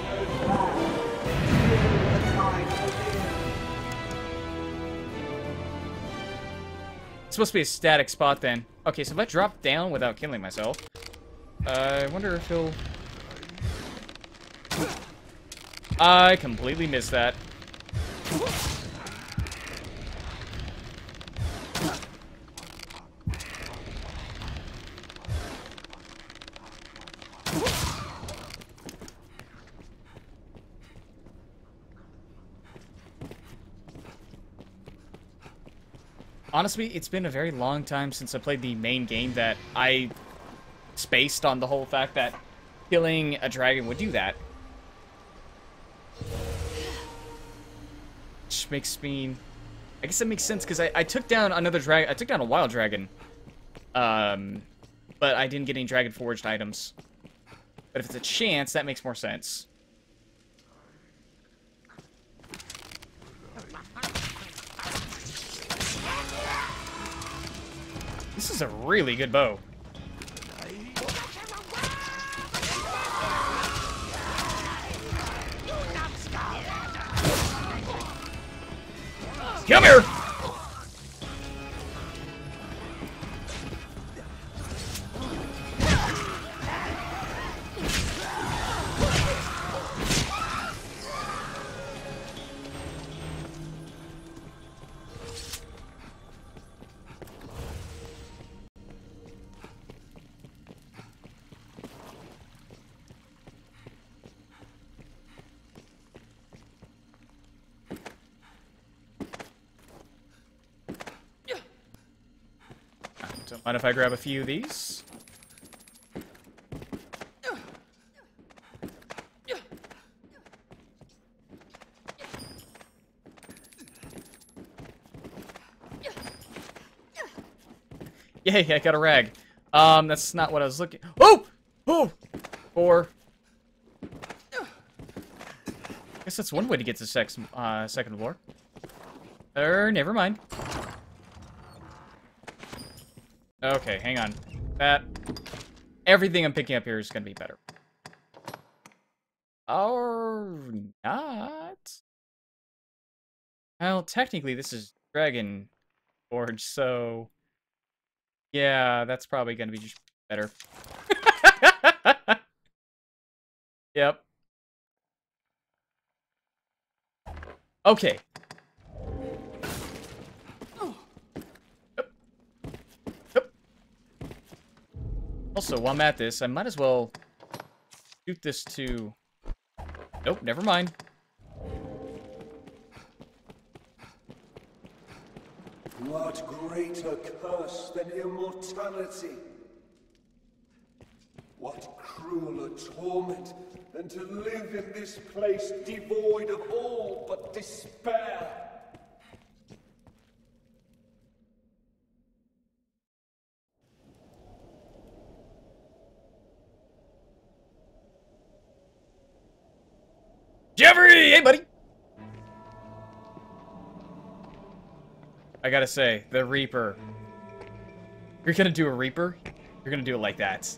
Speaker 1: It's supposed to be a static spot then. Okay, so if I drop down without killing myself, I wonder if he'll. I completely missed that. Honestly, it's been a very long time since I played the main game that I spaced on the whole fact that killing a dragon would do that. Which makes me... I guess that makes sense, because I took down another dragon... I took down a wild dragon. But I didn't get any dragon forged items. But if it's a chance, that makes more sense. This is a really good bow. Come here! Don't mind if I grab a few of these. Yay, I got a rag. That's not what I was looking... Oh! Oh! 4. Guess that's one way to get to second floor. Never mind. Okay, hang on. Everything I'm picking up here is gonna be better. Or not? Well, technically this is Dragon Forge, so... Yeah, that's probably gonna be just better. Yep. Okay. Yep. Also, while I'm at this, I might as well shoot this to... Nope, never mind.
Speaker 9: What greater curse than immortality? What crueler torment than to live in this place devoid of all but despair?
Speaker 1: Jeffrey! Hey, buddy! I gotta say, the Reaper. You're gonna do a Reaper? You're gonna do it like that.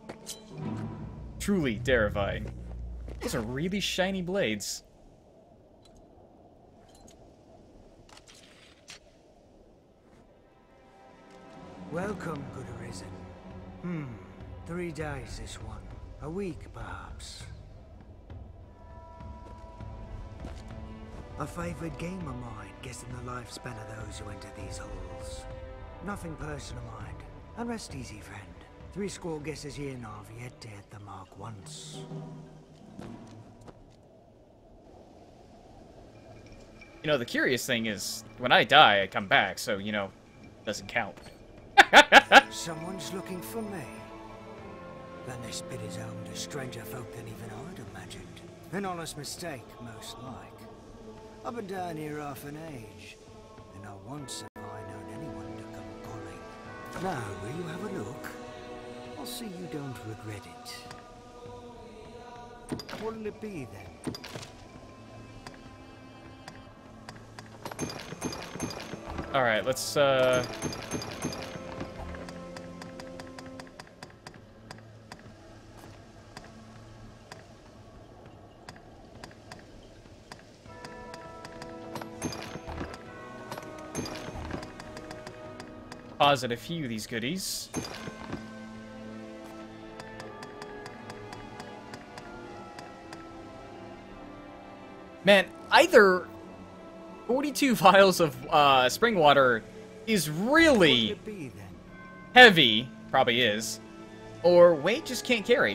Speaker 1: Truly terrifying. Those are really shiny blades.
Speaker 10: Welcome, good Arisen. 3 days this one. A week, perhaps. A favourite game of mine, guessing the lifespan of those who enter these halls. Nothing personal, mind. And rest easy, friend. 3 score guesses here and I've yet to hit the mark once.
Speaker 1: You know, the curious thing is, when I die, I come back, so, you know, it doesn't count.
Speaker 10: Someone's looking for me. Then this bit is home to stranger folk than even I'd imagined. An honest mistake, most like. I've been down here half an age, and not once have I known anyone to come calling. Now, will you have a look? I'll see you don't regret it. What'll it be, then?
Speaker 1: Alright, let's, deposit a few of these goodies. Man, either 42 vials of spring water is really heavy, probably is, or weight just can't carry.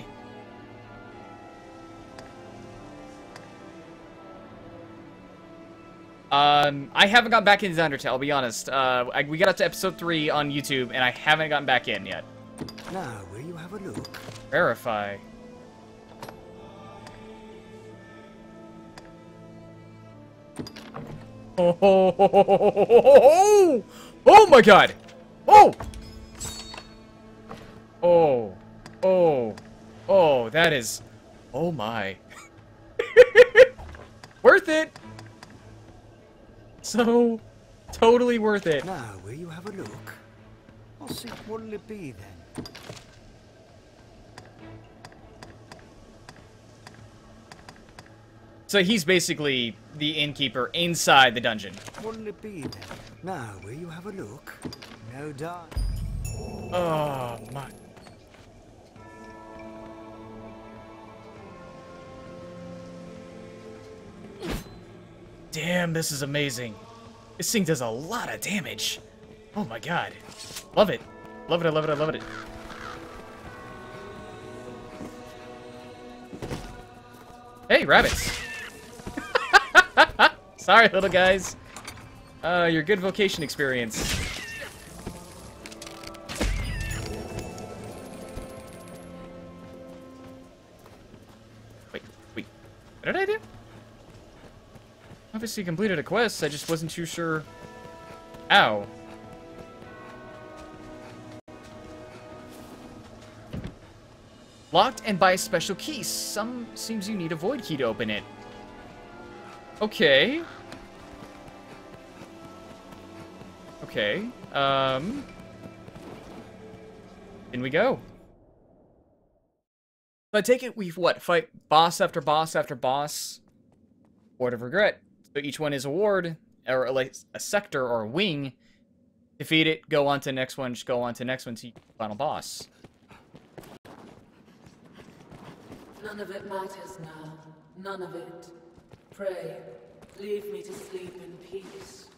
Speaker 1: I haven't gotten back into Undertale, I'll be honest. We got up to episode 3 on YouTube, and I haven't gotten back in yet.
Speaker 10: Now, will you have a look?
Speaker 1: Verify. Oh my god! Oh! Oh, that is... Oh my. Worth it! So, totally worth it.
Speaker 10: Now, will you have a look? I'll see. What'll it be, then?
Speaker 1: So he's basically the innkeeper inside the dungeon.
Speaker 10: What'll it be, then? Now, will you have a look? No doubt.
Speaker 1: Oh, my... Damn, this is amazing. This thing does a lot of damage. Oh my god. Love it. Love it, I love it, I love it. Hey, rabbits. Sorry, little guys. Your good vocation experience. Wait. What did I do? Obviously completed a quest, I just wasn't too sure. Ow. Locked and by a special key. Seems you need a void key to open it. Okay. Okay. In we go. So I take it we've, what, fight boss after boss after boss. Ward of Regret. So each one is a ward, or like a sector or a wing. Defeat it, go on to the next one, just go on to the next one, see the final boss.
Speaker 8: None of it matters now. None of it. Pray, leave me to sleep in peace.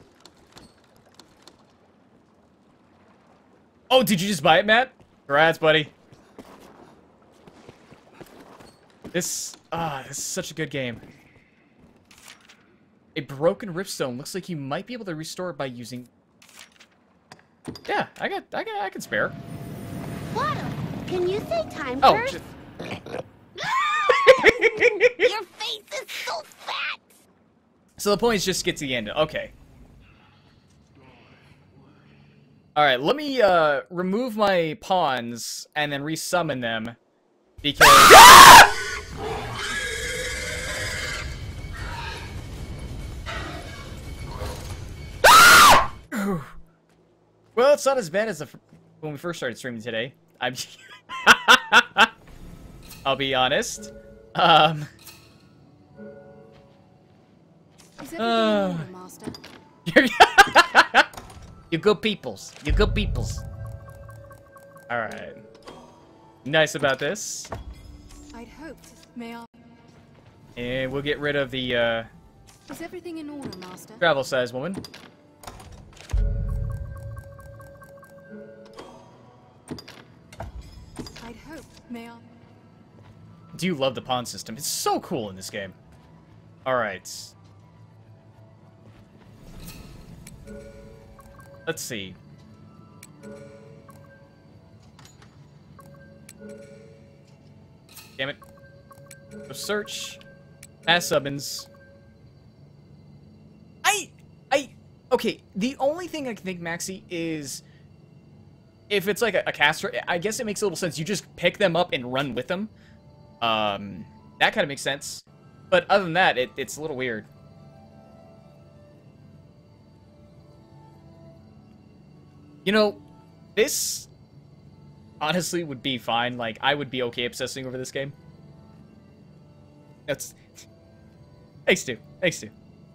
Speaker 1: Oh, did you just buy it, Matt? Congrats, buddy. This is such a good game. A broken ripstone. Looks like you might be able to restore it by using... Yeah, I can spare.
Speaker 11: Water, can you say time
Speaker 1: Oh,
Speaker 11: first? Your face is so fat!
Speaker 1: So the point is just get to the end. Okay. Alright, let me remove my pawns and then resummon them. Because... Well, it's not as bad as when we first started streaming today. I'll be honest.
Speaker 2: Is everything in order, Master?
Speaker 1: You good peoples. You good peoples. Alright. Nice about this.
Speaker 2: I'd hoped. May I?
Speaker 1: And we'll get rid of the
Speaker 2: Is everything in order, Master?
Speaker 1: travel size woman.
Speaker 2: I'd hope. May I?
Speaker 1: Do you love the pawn system? It's so cool in this game. Alright. Let's see. Damn it. Go search. Pass summons. Okay, the only thing I can think, Maxi, is... If it's like a caster, I guess it makes a little sense. You just pick them up and run with them. That kind of makes sense. But other than that, it's a little weird. You know, this honestly would be fine. Like, I would be okay obsessing over this game. That's... Thanks, Stu. Thanks, Stu.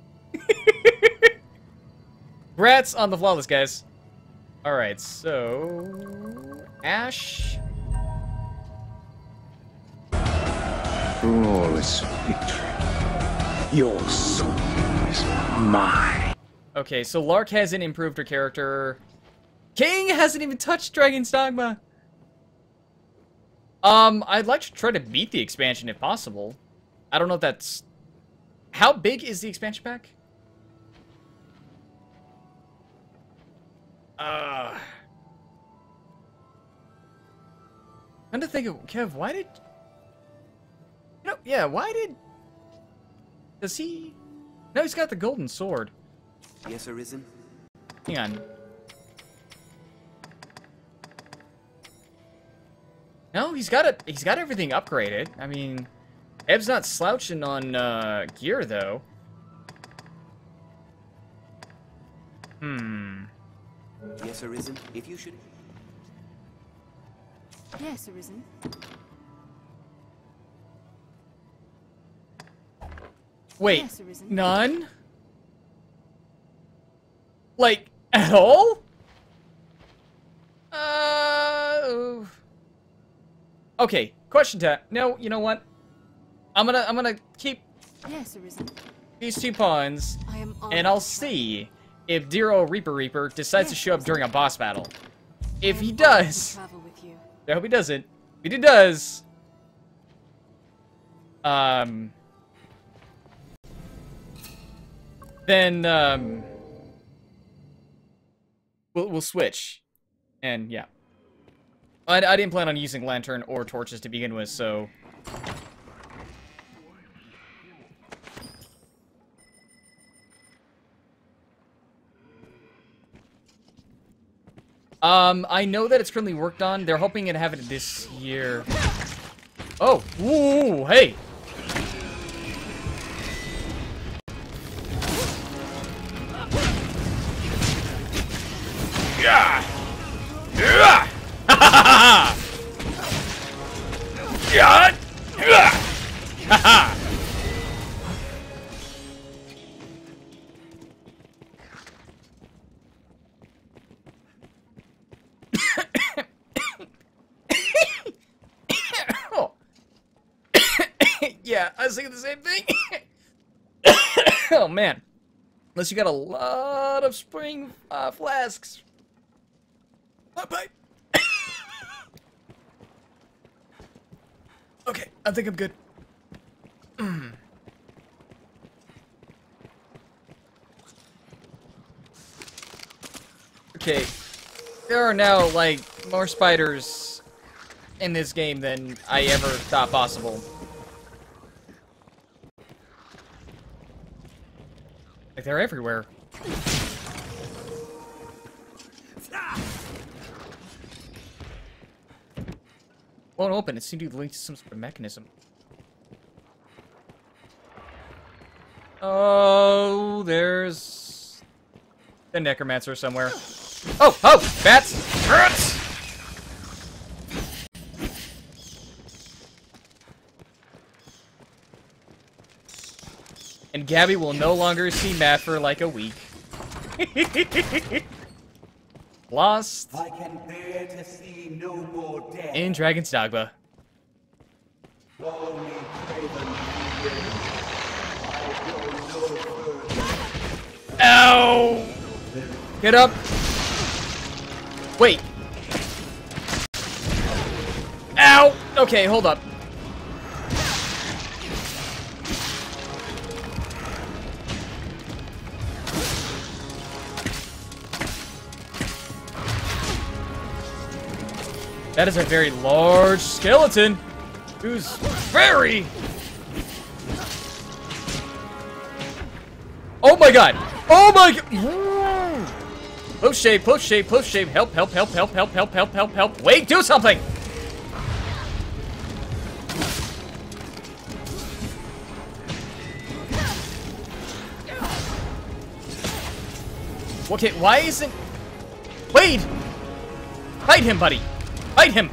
Speaker 1: Congrats on the flawless, guys. Alright, so... Ash...
Speaker 12: Flawless victory. Your soul is mine.
Speaker 1: Okay, so Lark hasn't improved her character. King hasn't even touched Dragon's Dogma. I'd like to try to beat the expansion if possible. I don't know if that's... How big is the expansion pack? I'm trying to think of... Kev, why did... You know, yeah, why did... Does he... No, he's got the golden sword.
Speaker 13: Yes, Arisen?
Speaker 1: Hang on. No, he's got it. He's got everything upgraded. I mean, Ev's not slouching on gear though.
Speaker 13: Yes, Arisen. If you should.
Speaker 2: Yes, Arisen.
Speaker 1: Wait,
Speaker 2: Yes, Arisen.
Speaker 1: none? Like at all? Okay, question time. No, you know what? I'm gonna keep
Speaker 2: Yes, Arisen.
Speaker 1: these two pawns,
Speaker 2: I am
Speaker 1: and I'll see if Dero Reaper decides to show up during a boss battle. If he does,
Speaker 2: travel with you.
Speaker 1: I hope he doesn't. If he does, then we'll switch, and yeah. I didn't plan on using lantern or torches to begin with, so. I know that it's currently worked on. They're hoping to have it this year. Oh, ooh, hey. Yeah. Yeah. Ha ha ha. Yeah. Yeah. Ha ha. Yeah, I was thinking the same thing. Oh, man. Unless you got a lot of spring flasks. Bye. Okay, I think I'm good. Okay. There are now, like, more spiders in this game than I ever thought possible. Like, they're everywhere. Won't open. It seemed to link to some sort of mechanism. Oh, there's the necromancer somewhere. Oh, bats! Bats! And Gabby will no longer see Matt for like a week. Lost
Speaker 14: I can bear to see no more death.
Speaker 1: in Dragon's Dogma.
Speaker 14: Call me craven. I go no further.
Speaker 1: Ow! Get up! Wait. Ow! Okay, hold up. That is a very large skeleton, who's very... Oh my god! Oh my god! Push shape, push shape, push shape. Help, help, help, help, help, help, help, help, help. Wait, do something! Okay, why isn't... Wade! Fight him, buddy! Fight him!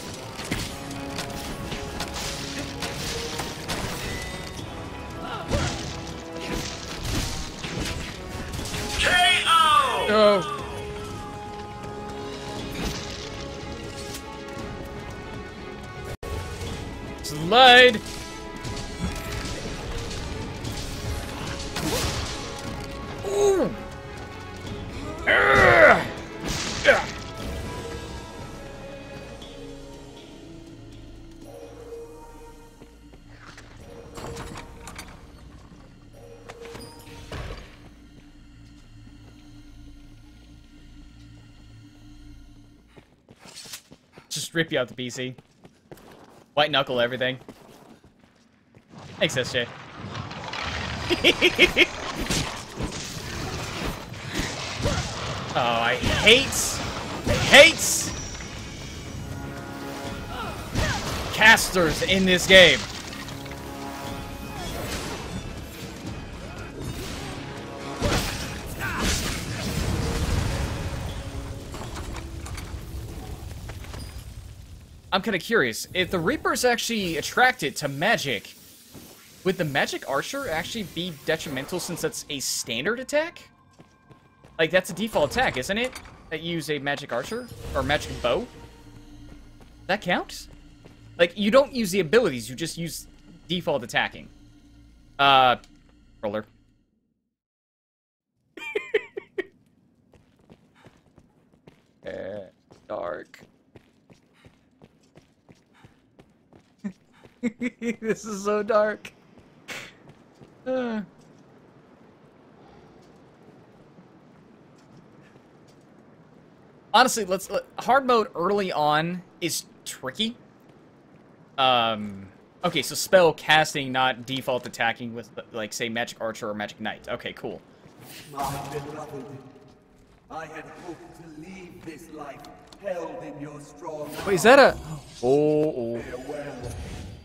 Speaker 1: KO! Oh. Slide! Ooh! Just rip you out the PC. White knuckle everything. Thanks, SJ. Oh, I hate casters in this game. I'm kind of curious, if the Reaper's actually attracted to magic, would the magic archer actually be detrimental since that's a standard attack? Like, that's a default attack, isn't it? That you use a magic archer? Or magic bow? That counts? Like, you don't use the abilities, you just use default attacking. Roller. Dark. This is so dark. Honestly, hard mode early on is tricky. Okay, so spell casting, not default attacking with, like, say, Magic Archer or Magic Knight. Okay, cool.
Speaker 14: My beloved, I had hoped to leave this life held in your strong arms.
Speaker 1: Wait, is that a... Oh.
Speaker 14: Farewell.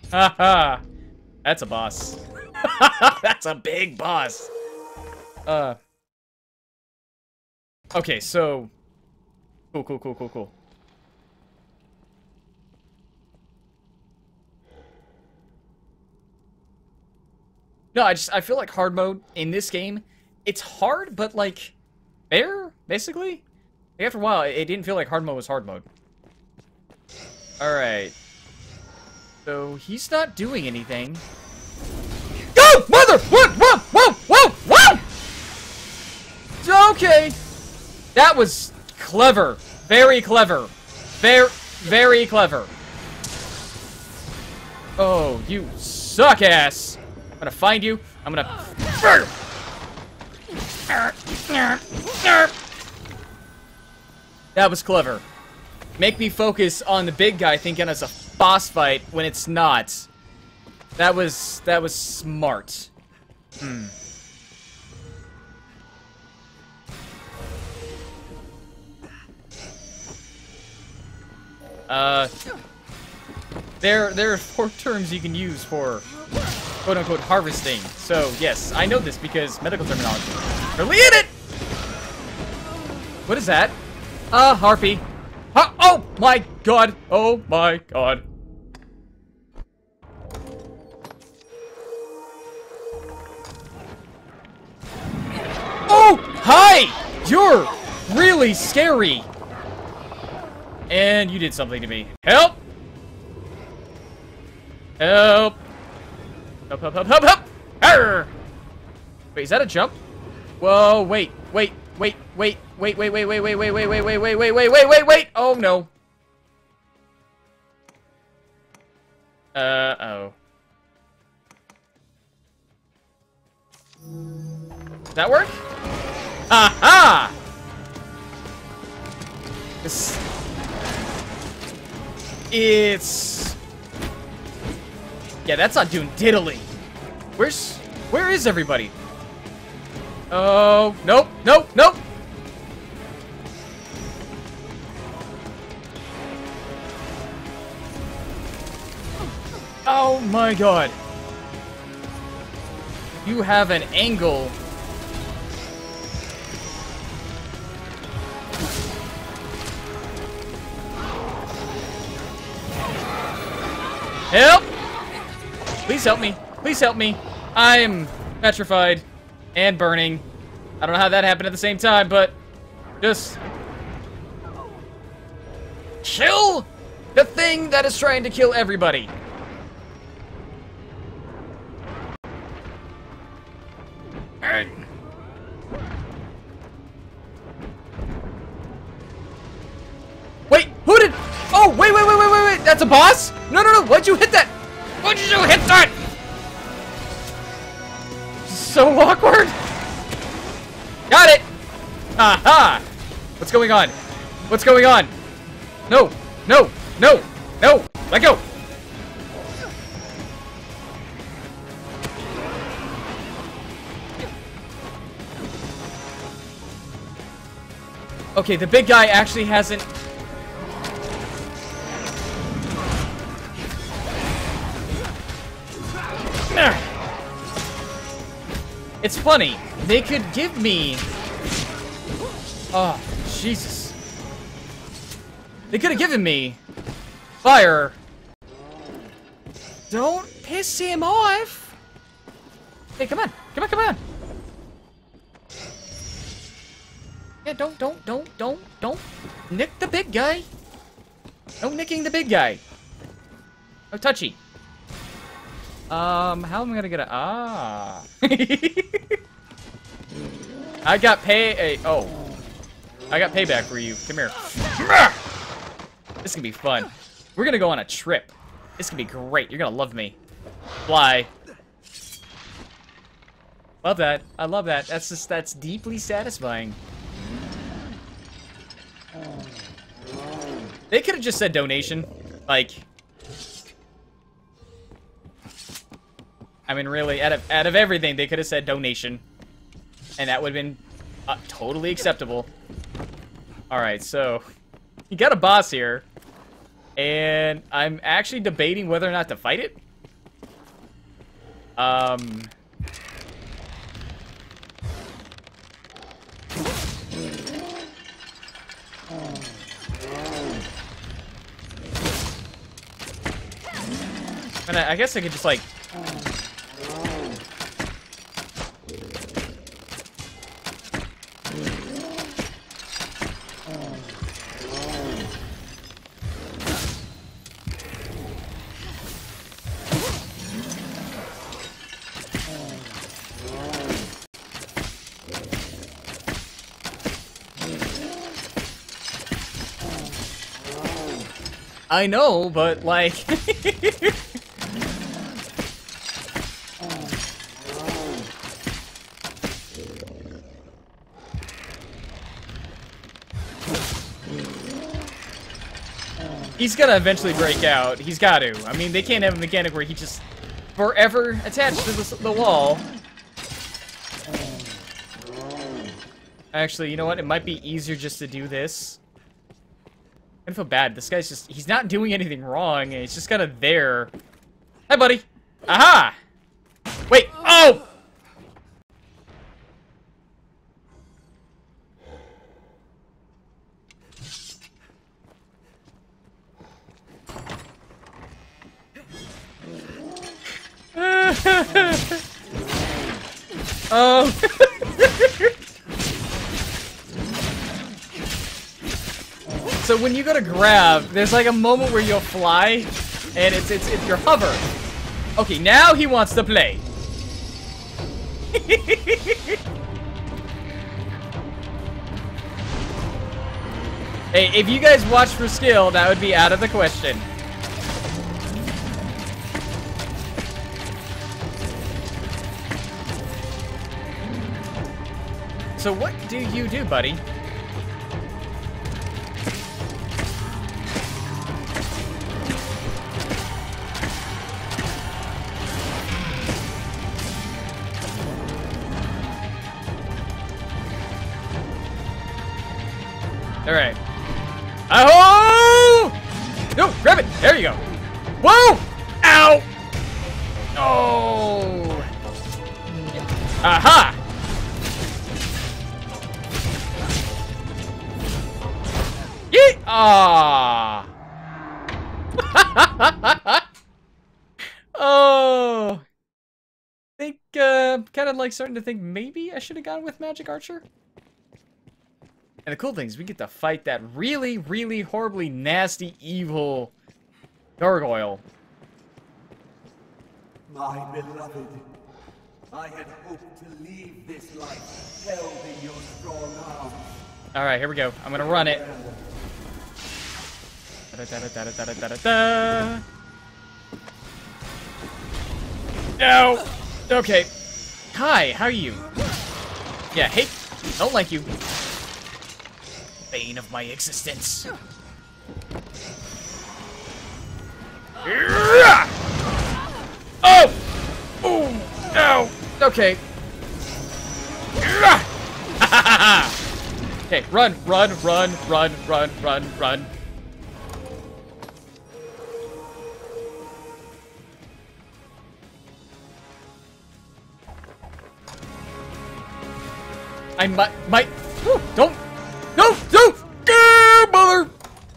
Speaker 1: Haha. That's a boss. That's a big boss. Okay, so... Cool. No, I feel like hard mode in this game, it's hard, but like, fair, basically? Like, after a while, it didn't feel like hard mode was hard mode. Alright. So, he's not doing anything. Go! Mother! Whoa! Okay. That was clever. Very clever. Very clever. Oh, you suck ass. I'm gonna find you. I'm gonna... That was clever. Make me focus on the big guy thinking it's a boss fight when it's not. That was smart. There are 4 terms you can use for quote-unquote harvesting. So, yes, I know this because medical terminology. Really in it! What is that? Harpy. Oh my god! Oh my god. Oh! Hi! You're really scary! And you did something to me. Help! Help! Help! Arr! Wait, is that a jump? Whoa, wait. Oh no. Oh. Does that work? Aha! It's... Yeah, that's not doing diddly. Where is everybody? Oh, nope. Oh my god. You have an angle. Help! Please help me. Please help me. I'm petrified and burning. I don't know how that happened at the same time, but just kill the thing that is trying to kill everybody. Wait, who did? Oh, wait. That's a boss? No. Why'd you hit that? Why'd you hit that? So awkward. Got it. Aha. What's going on? No. Let go. Okay, the big guy actually hasn't... It's funny. They could give me... Oh, Jesus. They could have given me... fire. Don't piss him off. Hey, come on. Yeah, don't nick the big guy. No nicking the big guy. Oh, touchy. How am I gonna get a... I got I got payback for you. Come here. This is gonna be fun. We're gonna go on a trip. This is gonna be great. You're gonna love me. Fly. Love that. I love that. That's deeply satisfying. They could have just said donation. Like... I mean, really, out of everything, they could have said donation. And that would have been totally acceptable. Alright, so... You got a boss here. And I'm actually debating whether or not to fight it. And I guess I could just, like... I know, but, like... He's gonna eventually break out. He's got to. I mean, they can't have a mechanic where he just forever attached to the wall. Actually, you know what? It might be easier just to do this. I feel bad. This guy's just... He's not doing anything wrong. He's just kind of there. Hi, buddy. Aha! Wait. Oh! Oh. So when you go to grab, there's like a moment where you'll fly, and it's your hover. Okay, now he wants to play. Hey, if you guys watch for skill, that would be out of the question. So what do you do, buddy? Alright. Oh! No, grab it! There you go. Whoa! Ow! Oh! Aha! Yeet! Ah! Oh! I think, kind of like starting to think maybe I should have gone with Magic Archer. And the cool thing is we get to fight that really, really horribly nasty, evil gargoyle.
Speaker 14: My beloved, I had hoped to leave this life held in your strong arms.
Speaker 1: Alright, here we go. I'm gonna run it. Da-da-da-da-da-da-da-da. No! Okay. Hi, how are you? Yeah, hey. Don't like you. Bane of my existence. Oh! Oh! No! Okay. Okay, run, run, run, run, run, run, run. I might. Don't. No! No! Mother!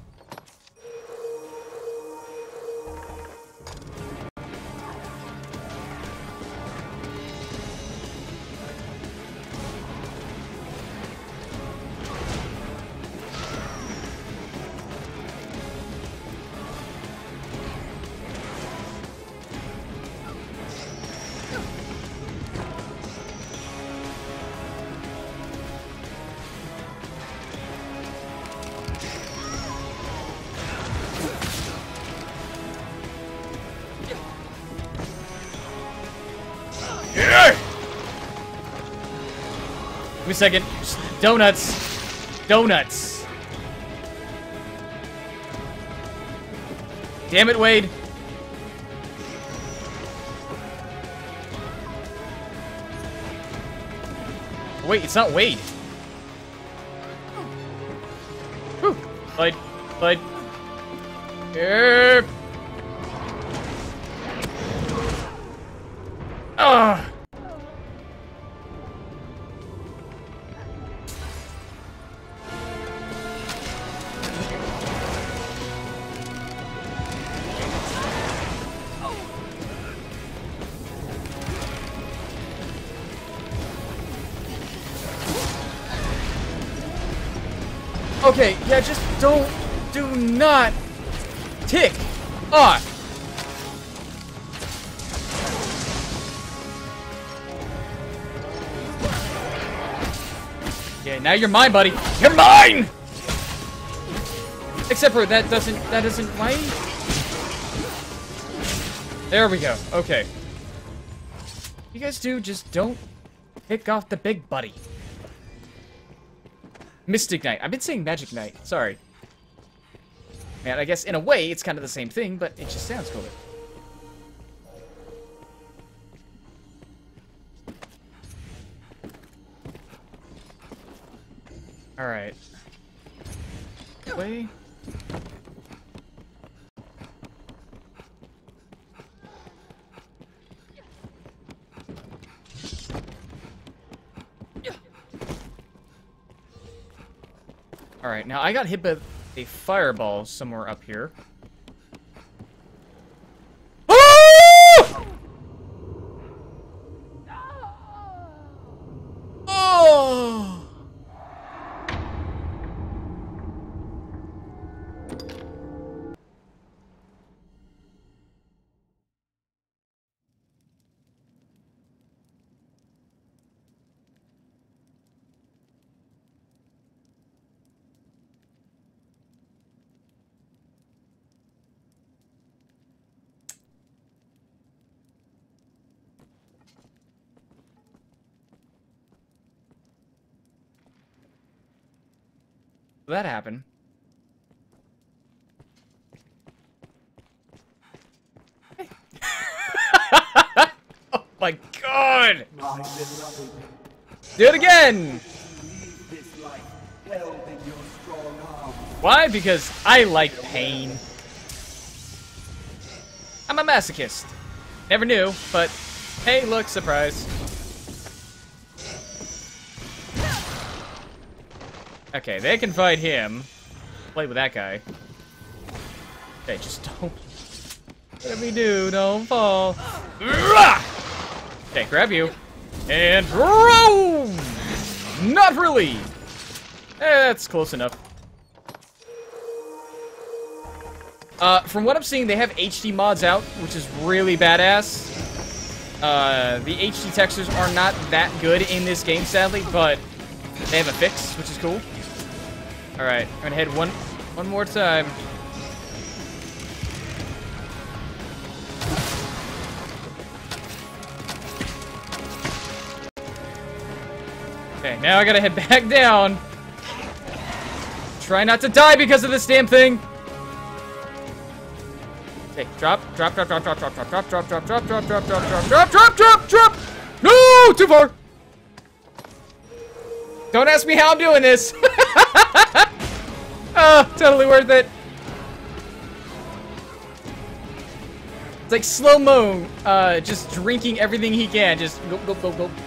Speaker 1: Give me a second. Donuts. Donuts. Damn it, Wade. Wait, it's not Wade. Whew. Bud. Bud. Ugh. Okay, yeah, just do not tick off. Yeah, now you're mine, buddy. You're mine! Except for that doesn't, why? There we go, okay. You guys just don't pick off the big buddy. Mystic Knight. I've been saying Magic Knight. Sorry. Man, I guess in a way it's kind of the same thing, but it just sounds cooler. Alright. Way. Alright, now I got hit by a fireball somewhere up here. Oh! Oh! That happened. Oh my god! Do it again! Why? Because I like pain. I'm a masochist. Never knew, but hey, look, surprise. Okay, they can fight him. Play with that guy. Okay, just don't. Whatever you do, don't fall. Okay, grab you. And throw! Not really! That's close enough. From what I'm seeing, they have HD mods out, which is really badass. The HD textures are not that good in this game, sadly, but they have a fix, which is cool. Alright, I'm gonna head one more time. Okay, now I gotta head back down. Try not to die because of this damn thing. Okay, drop. No, too far. Don't ask me how I'm doing this. Oh, totally worth it. It's like slow-mo, just drinking everything he can. Just go, go, go, go.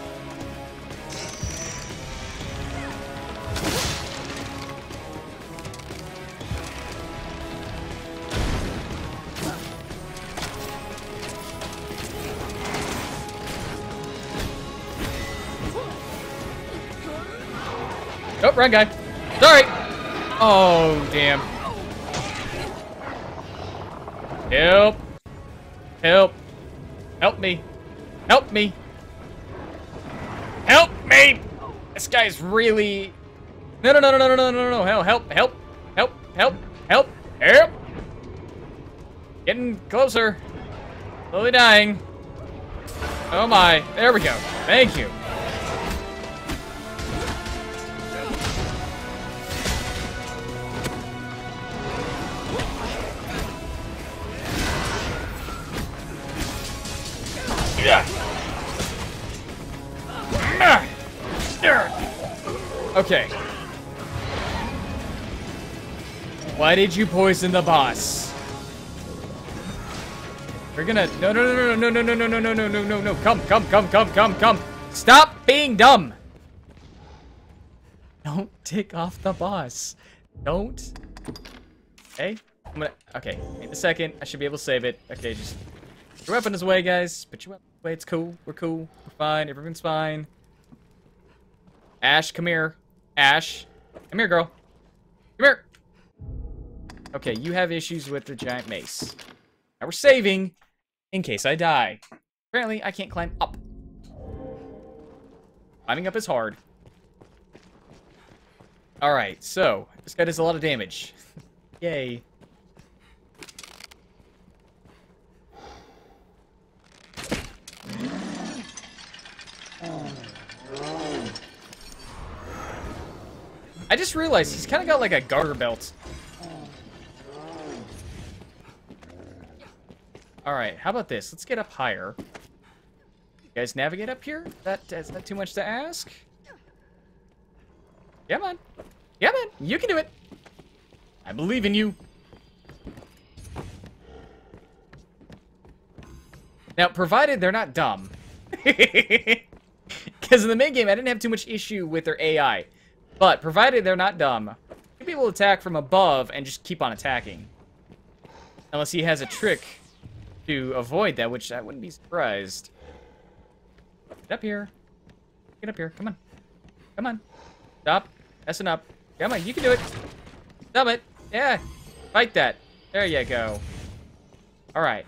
Speaker 1: Oh, wrong guy. Sorry. Oh, damn. Help. Help. Help me. Help me. Help me. This guy's really... No. Help. Getting closer. Slowly dying. Oh my. There we go. Thank you. Okay. Why did you poison the boss? We're gonna... No, no, no, no, no, no, no, no, no, no, no, no, no. Come. Stop being dumb. Don't tick off the boss. Don't. Okay. I'm gonna... Okay. Wait a second. I should be able to save it. Okay, just... Put your weapon away, guys. Put your weapon away. It's cool. We're cool. We're fine. Everyone's fine. Ash, come here. Ash. Come here, girl. Come here. Okay, you have issues with the giant mace. Now we're saving in case I die. Apparently, I can't climb up. Climbing up is hard. Alright, so, this guy does a lot of damage. Yay. I just realized he's kind of got like a garter belt. Alright, how about this? Let's get up higher. You guys navigate up here? Is that too much to ask? Come on. Come on. You can do it. I believe in you. Now, provided they're not dumb. Because in the main game, I didn't have too much issue with their AI. But, provided they're not dumb, people attack from above and just keep on attacking. Unless he has a trick to avoid that, which I wouldn't be surprised. Get up here. Get up here. Come on. Come on. Stop. Messing up. Come on. You can do it. Stop it. Yeah. Fight that. There you go. All right.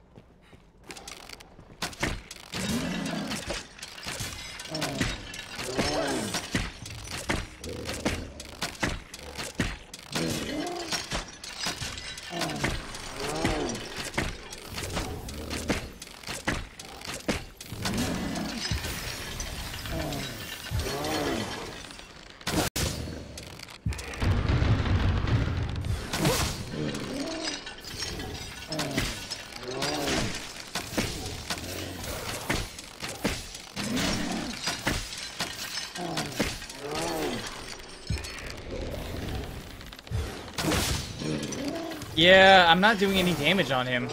Speaker 1: Yeah, I'm not doing any damage on him.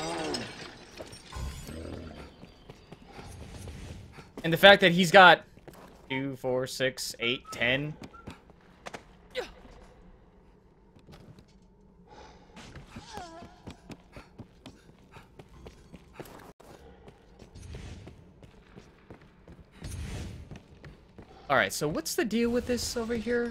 Speaker 1: And the fact that he's got 2, 4, 6, 8, 10. Alright, so what's the deal with this over here?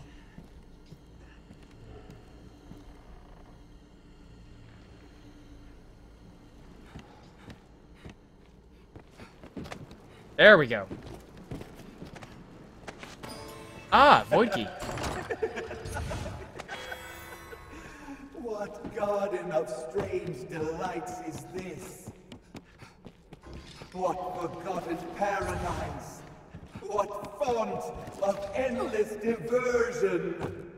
Speaker 1: There we go. Ah, void key.
Speaker 14: What garden of strange delights is this? What forgotten paradise? What font of endless diversion?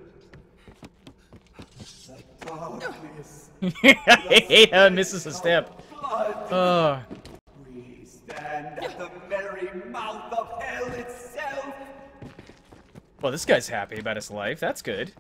Speaker 14: The darkness.
Speaker 1: I hate how it misses a step. Oh.
Speaker 14: We stand at the very mouth of hell itself.
Speaker 1: Well, this guy's happy about his life. That's good.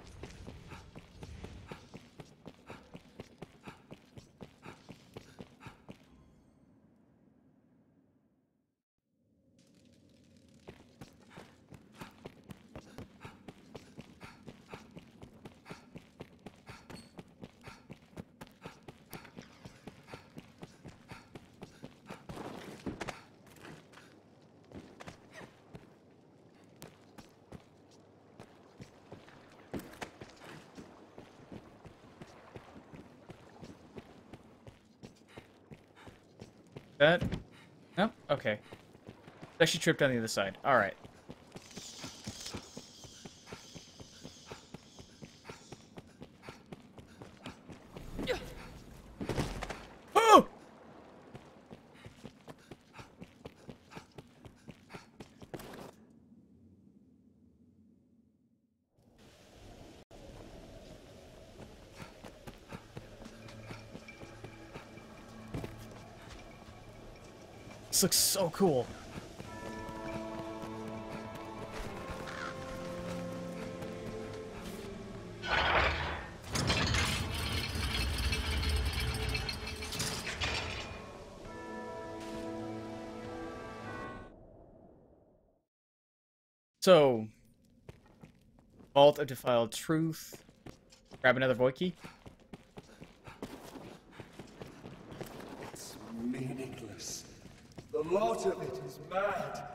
Speaker 1: That? Nope. Okay. It's actually tripped on the other side. All right. Oh! This looks so cool. So, Vault of Defiled Truth. Grab another void key.
Speaker 9: It's meaningless. The lot of it is mad.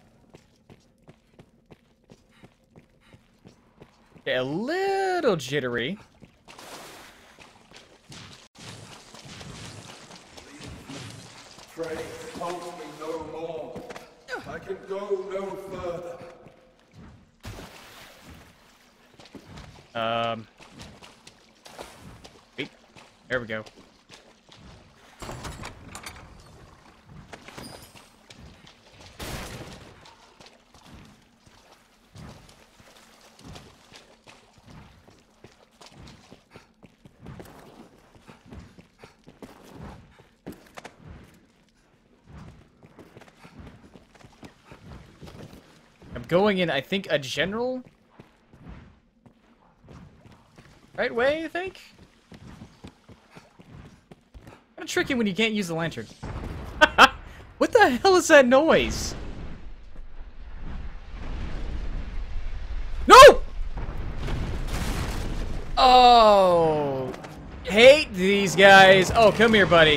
Speaker 1: Okay, a little jittery.
Speaker 9: Pray, hold me no more. I can go no further.
Speaker 1: Wait. There we go. I'm going in, I think, a general right way, I think? Kind of tricky when you can't use the lantern. What the hell is that noise? No! Oh, hate these guys. Oh, come here, buddy.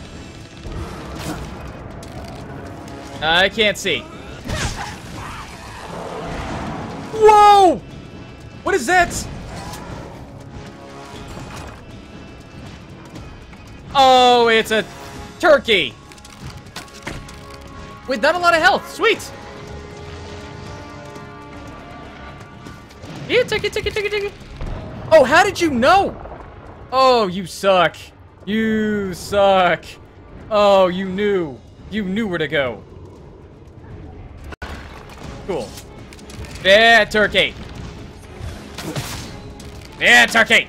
Speaker 1: I can't see. Whoa! What is that? Oh, it's a turkey. With not a lot of health. Sweet. Yeah, take it. Oh, how did you know? Oh, you suck. You suck. Oh, you knew. You knew where to go. Cool. Yeah, turkey. Yeah, turkey.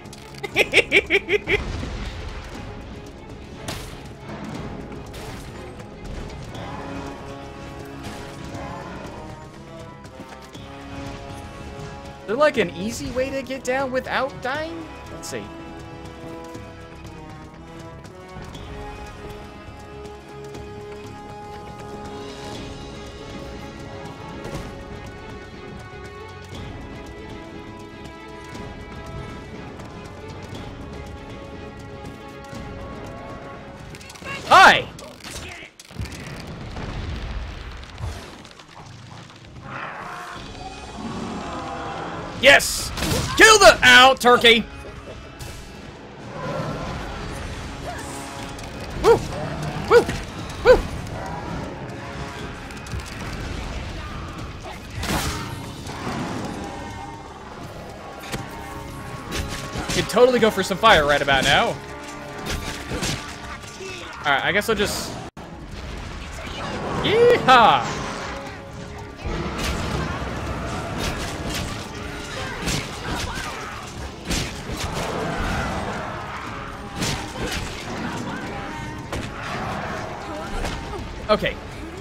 Speaker 1: Is there like an easy way to get down without dying? Let's see. Hi! Yes! Kill the— ow, turkey! Woo! Woo! Woo! Could totally go for some fire right about now. Alright, I guess I'll just... Yeehaw! Okay.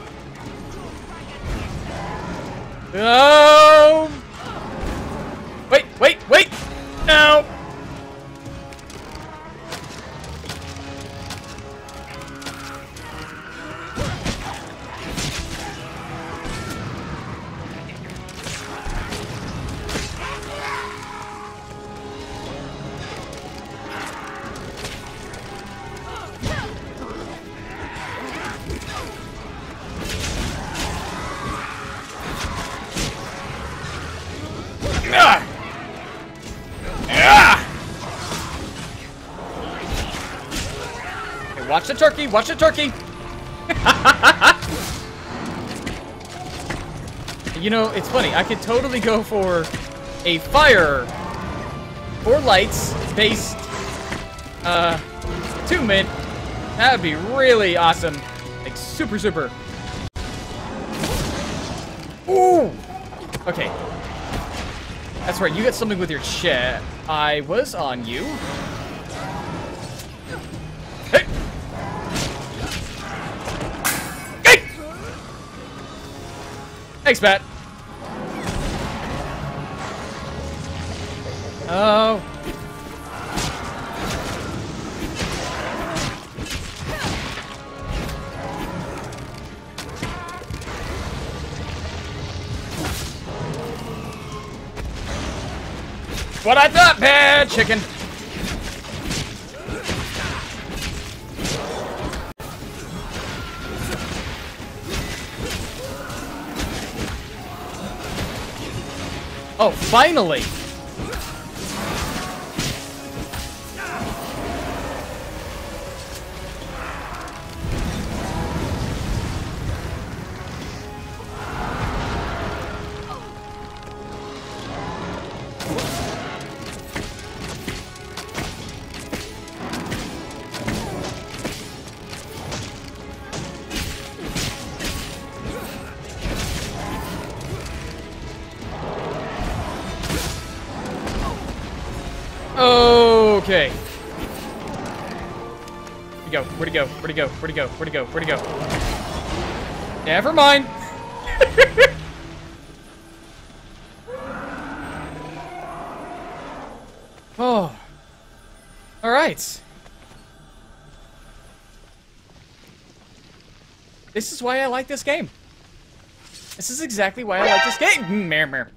Speaker 1: No! Wait! No! Okay, watch the turkey! Watch the turkey! You know, it's funny. I could totally go for a fire or lights based attunement. That would be really awesome. Like super. Ooh! Okay. That's right, you got something with your chat. I was on you. Hey! Hey! Thanks, Matt. Oh. what I thought, bad chicken. Oh, finally! Okay. Where'd he go? Where'd he go? Where'd he go? Where'd he go? Where'd he go? Never mind. Oh. All right. This is why I like this game. This is exactly why I like this game. Meh, meh.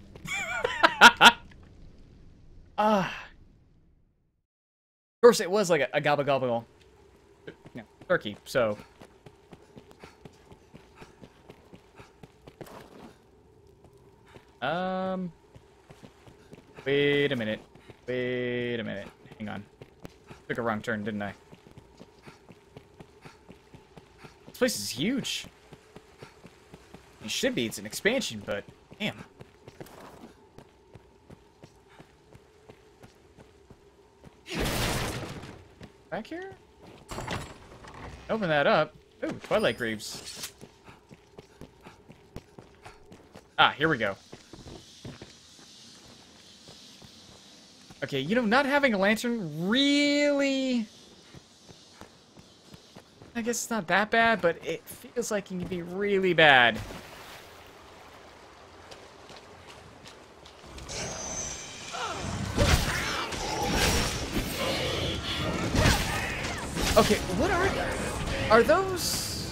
Speaker 1: Of course, it was like a gobble gobble, turkey. So, wait a minute. Wait a minute. Hang on. Took a wrong turn, didn't I? This place is huge. It should be. It's an expansion, but damn. Back here? Open that up. Ooh, Twilight Graves. Ah, here we go. Okay, you know, not having a lantern really... I guess it's not that bad, but it feels like it can be really bad. Okay, what are those?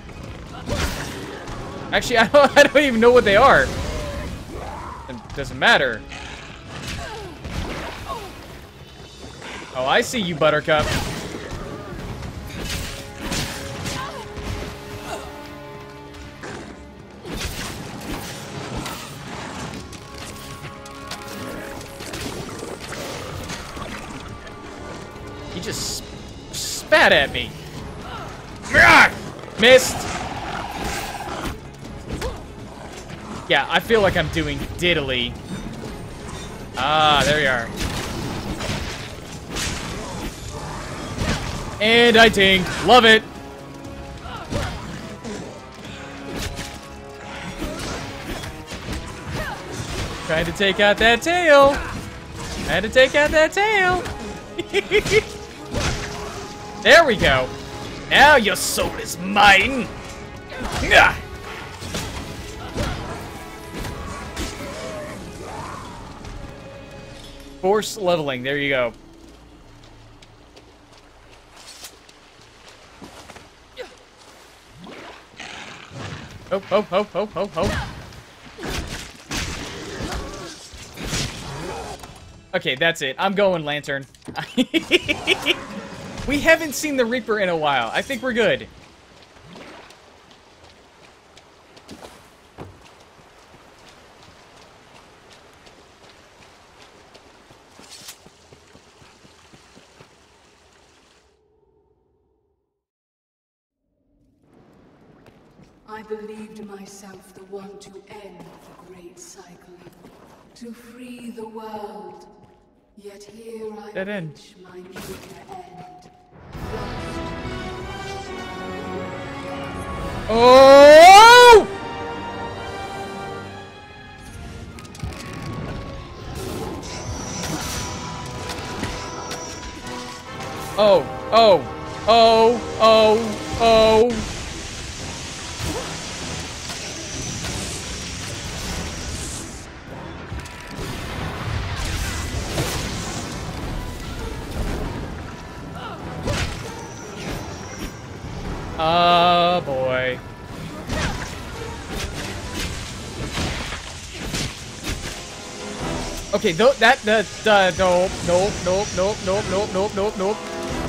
Speaker 1: Actually, I don't even know what they are. It doesn't matter. Oh, I see you, Buttercup. He just spat at me. Missed. Yeah, I feel like I'm doing diddly. Ah, there you are. And I ding. Love it. Trying to take out that tail. Trying to take out that tail. There we go. Now your soul is mine. Force leveling. There you go. Oh, oh, oh, oh, oh, oh. Okay, that's it. I'm going Lantern. We haven't seen the Reaper in a while. I think we're good.
Speaker 8: I believed myself the one to end the great cycle, to free the world. Yet here I reach my meager end.
Speaker 1: Oh! Oh, oh, oh, oh, oh. Oh, boy. Okay, nope, nope.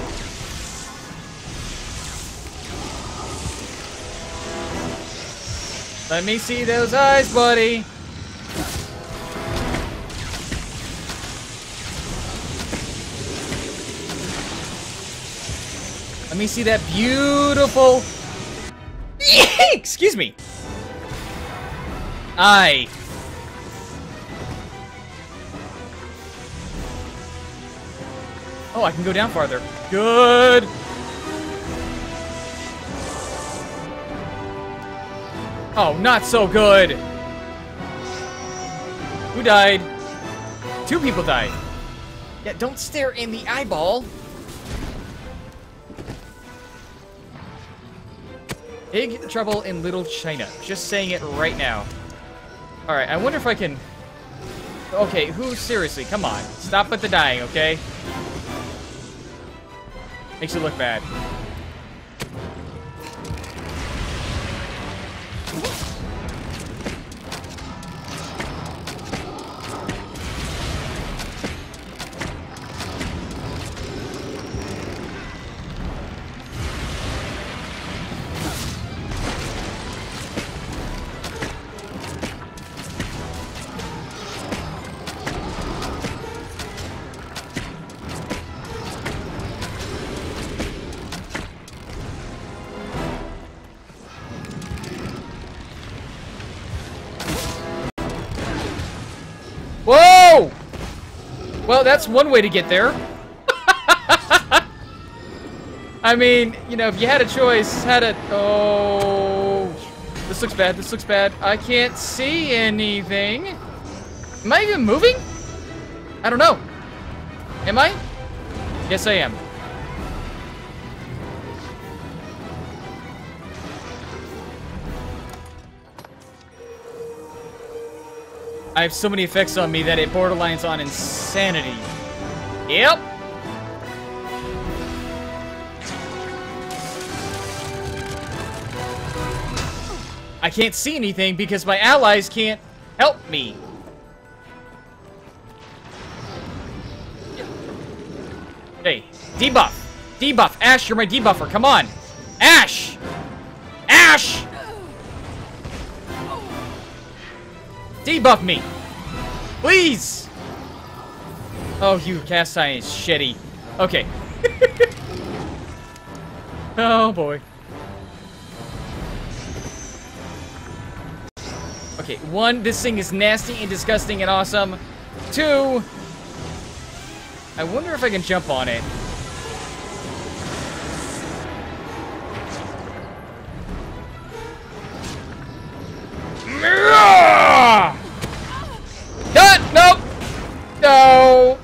Speaker 1: Let me see those eyes, buddy. Let me see that beautiful... Excuse me. Eye. Oh, I can go down farther. Good. Oh, not so good. Who died? 2 people died. Yeah, don't stare in the eyeball. Big trouble in Little China. Just saying it right now. Alright, I wonder if I can... Okay, who? Seriously, come on. Stop with the dying, okay? Makes it look bad. Whoa! Well, that's one way to get there. I mean, you know, if you had a choice, Oh, this looks bad. This looks bad. I can't see anything. Am I even moving? I don't know. Am I? Yes, I am. I have so many effects on me that it borderlines on insanity. Yep. I can't see anything because my allies can't help me. Hey, debuff. Debuff. Ash, you're my debuffer. Come on. Ash! Ash! Debuff me! Please! Oh, you cast iron is shitty. Okay. Oh, boy. Okay, 1, this thing is nasty and disgusting and awesome. 2, I wonder if I can jump on it. Nope. No.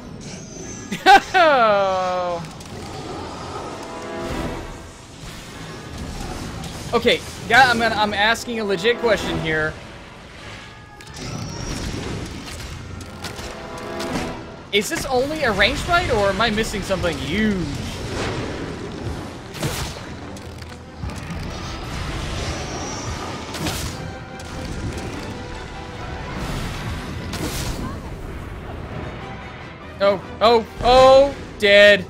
Speaker 1: Okay, I'm asking a legit question here. Is this only a ranged fight, or am I missing something huge? Oh, dead.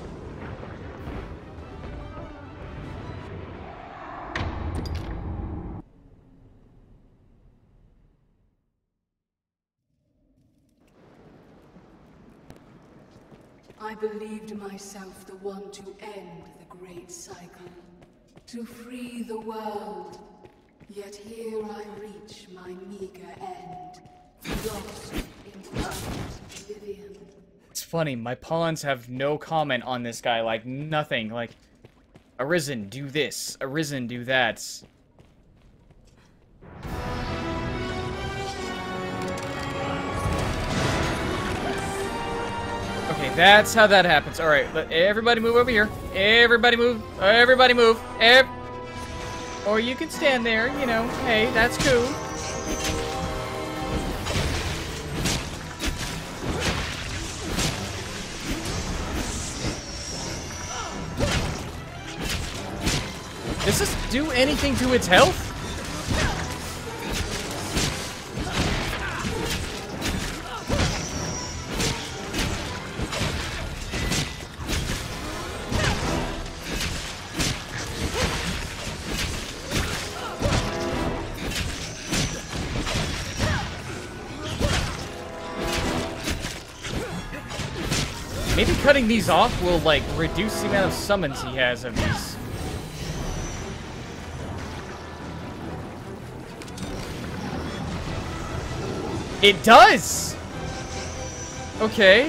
Speaker 8: I believed myself the one to end the great cycle, to free the world. Yet here I reach my meager end, lost in oblivion.
Speaker 1: It's funny, my pawns have no comment on this guy, like nothing, like, Arisen, do this, Arisen, do that. Okay, that's how that happens. Alright, everybody move over here. Everybody move. Everybody move. Or you can stand there, you know. Hey, that's cool. Does this do anything to its health? Maybe cutting these off will, like, reduce the amount of summons he has of these. It does! Okay.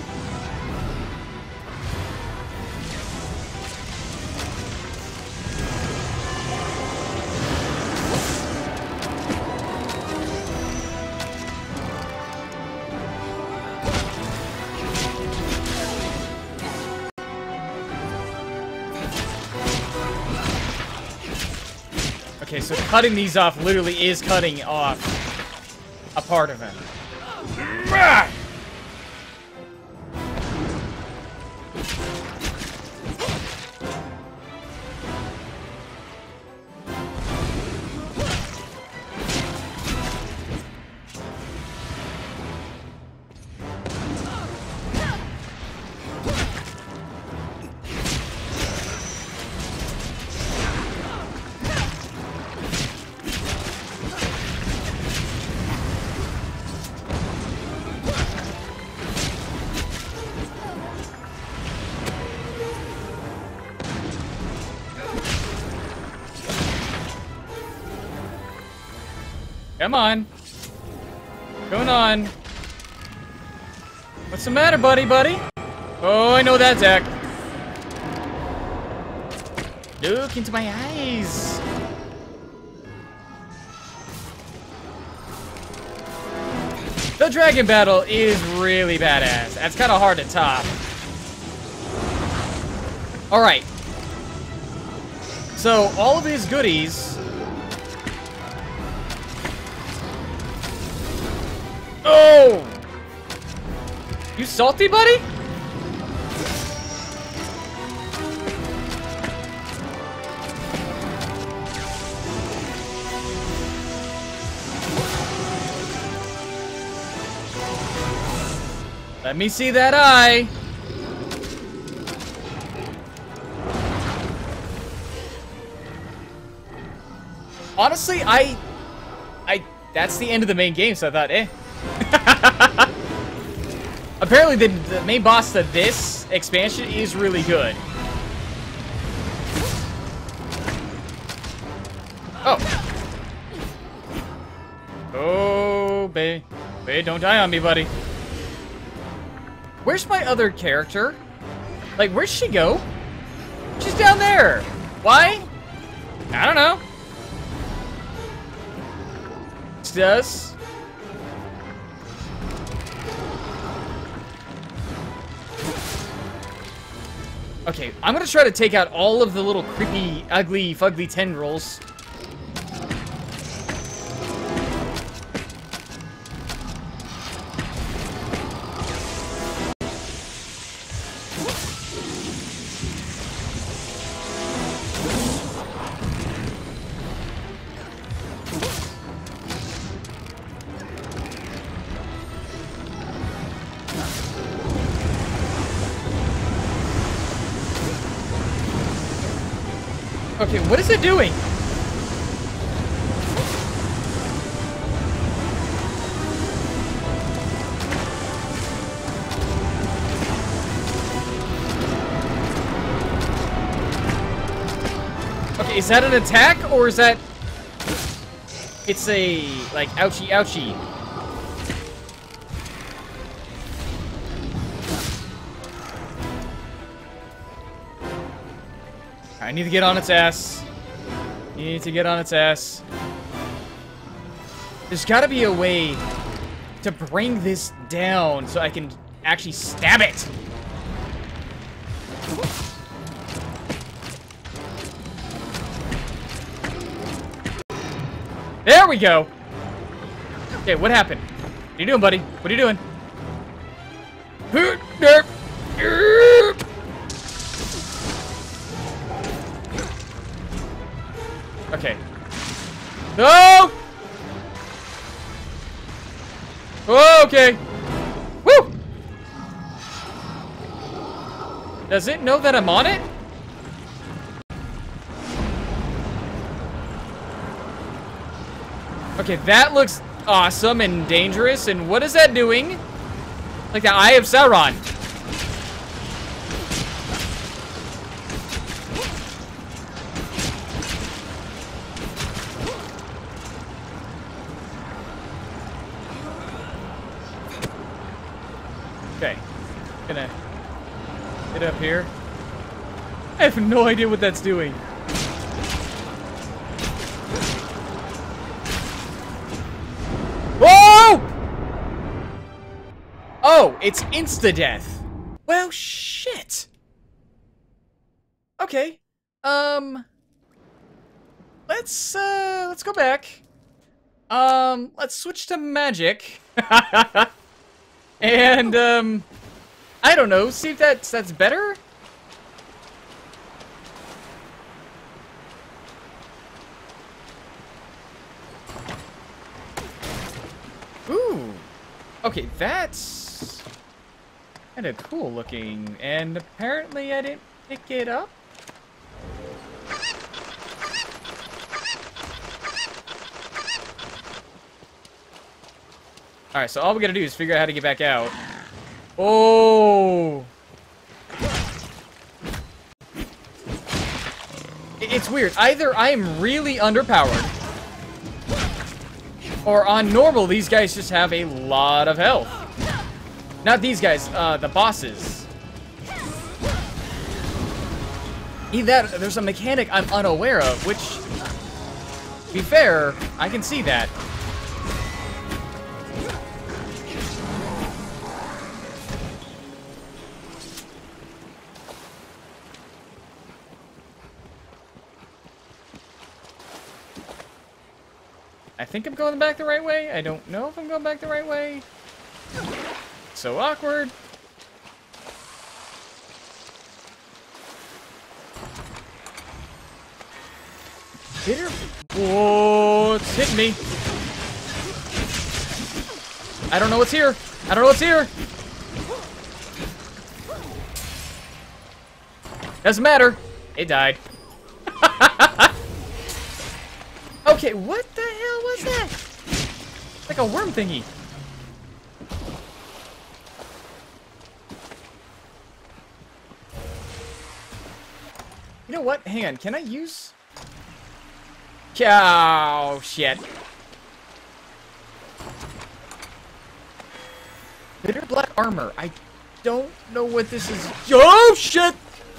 Speaker 1: Okay, so cutting these off literally is cutting off a part of him. Come on. What's going on? What's the matter, buddy? Oh, I know that, Zach. Look into my eyes. The dragon battle is really badass. That's kind of hard to top. Alright. So, all of his goodies... Oh! You salty, buddy? Let me see that eye. Honestly, that's the end of the main game, so I thought, eh. Apparently the main boss of this expansion is really good. Oh. Oh, babe, don't die on me, buddy. Where's my other character? Like, where'd she go? She's down there. Why? I don't know. She does. Okay, I'm gonna try to take out all of the little creepy, ugly, fugly tendrils. Okay, what is it doing? Okay, is that an attack or is that... It's a, like, ouchie ouchie. I need to get on its ass. Need to get on its ass. There's gotta be a way to bring this down so I can actually stab it. There we go. Okay, what happened? What are you doing, buddy? What are you doing? Okay. No! Oh, okay. Woo! Does it know that I'm on it? Okay, that looks awesome and dangerous. And what is that doing? Like the Eye of Sauron. up here. I have no idea what that's doing. Whoa! Oh, it's insta-death. Well, shit. Okay. Let's go back. Let's switch to magic. And, I don't know, see if that's better? Ooh. Okay, that's kind of cool looking, and apparently I didn't pick it up. Alright, so all we gotta do is figure out how to get back out. Oh! It's weird. Either I am really underpowered, or on normal, these guys just have a lot of health. Not these guys, the bosses. Either that, there's a mechanic I'm unaware of, which, to be fair, I can see that. I think I'm going back the right way. I don't know if I'm going back the right way. So awkward. Bitter. Whoa, it's hitting me. I don't know what's here. I don't know what's here. Doesn't matter. It died. Okay, what the hell was that? It's like a worm thingy. You know what? Hang on. Can I use... Oh, shit. Bitter black armor. I don't know what this is. Oh, shit!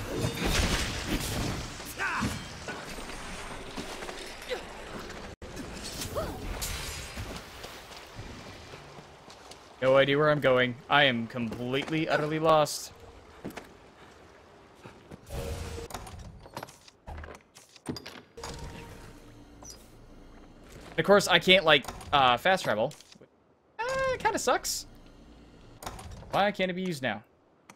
Speaker 1: No idea where I'm going. I am completely, utterly lost. Of course, I can't, like, fast travel. Kind of sucks. Why can't it be used now?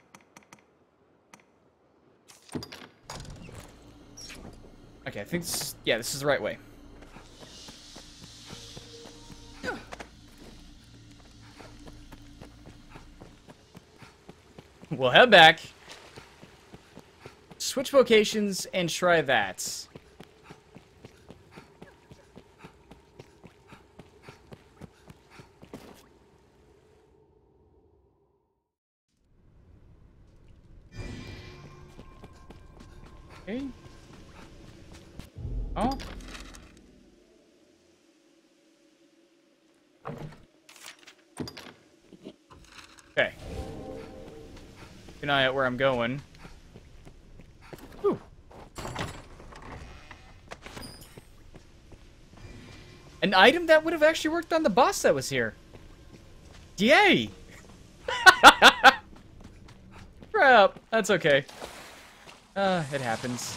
Speaker 1: Okay, I think this, yeah, this is the right way. We'll head back, switch vocations, and try that. Okay. Oh. Okay. Keep an eye out where I'm going. Whew. An item that would have actually worked on the boss that was here. Yay! Crap. That's okay. It happens.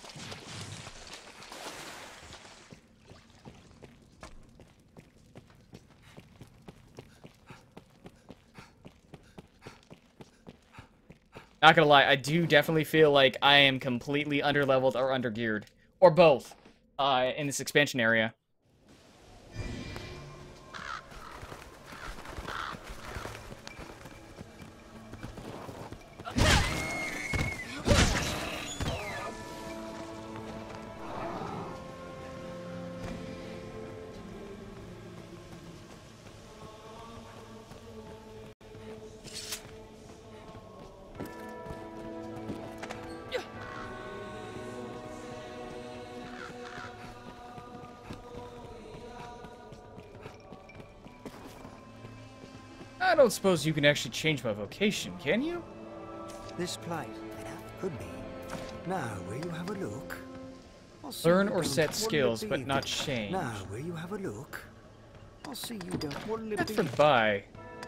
Speaker 1: Not gonna lie, I do definitely feel like I am completely underleveled or undergeared. Or both, in this expansion area. I don't suppose you can actually change my vocation, can you?
Speaker 10: This place, it Could be. Now, will you have a look?
Speaker 1: Learn or set skills, but not change.
Speaker 10: Now, will you have a look? I'll see you don't. What'll it
Speaker 1: That's
Speaker 10: be?
Speaker 1: for buy.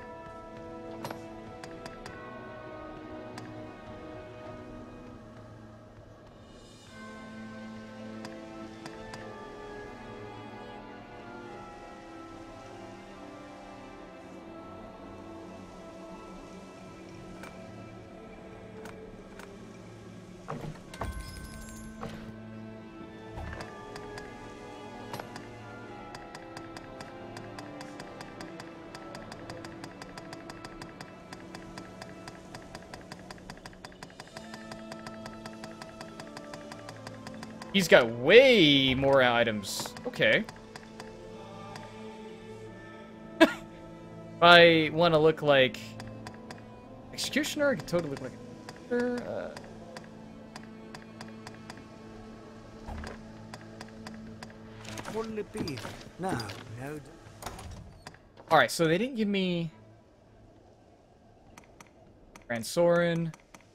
Speaker 1: He's got way more items. Okay. If I want to look like Executioner, I could totally look like
Speaker 10: What'll it be? No.
Speaker 1: Alright, so they didn't give me Grand Sorin.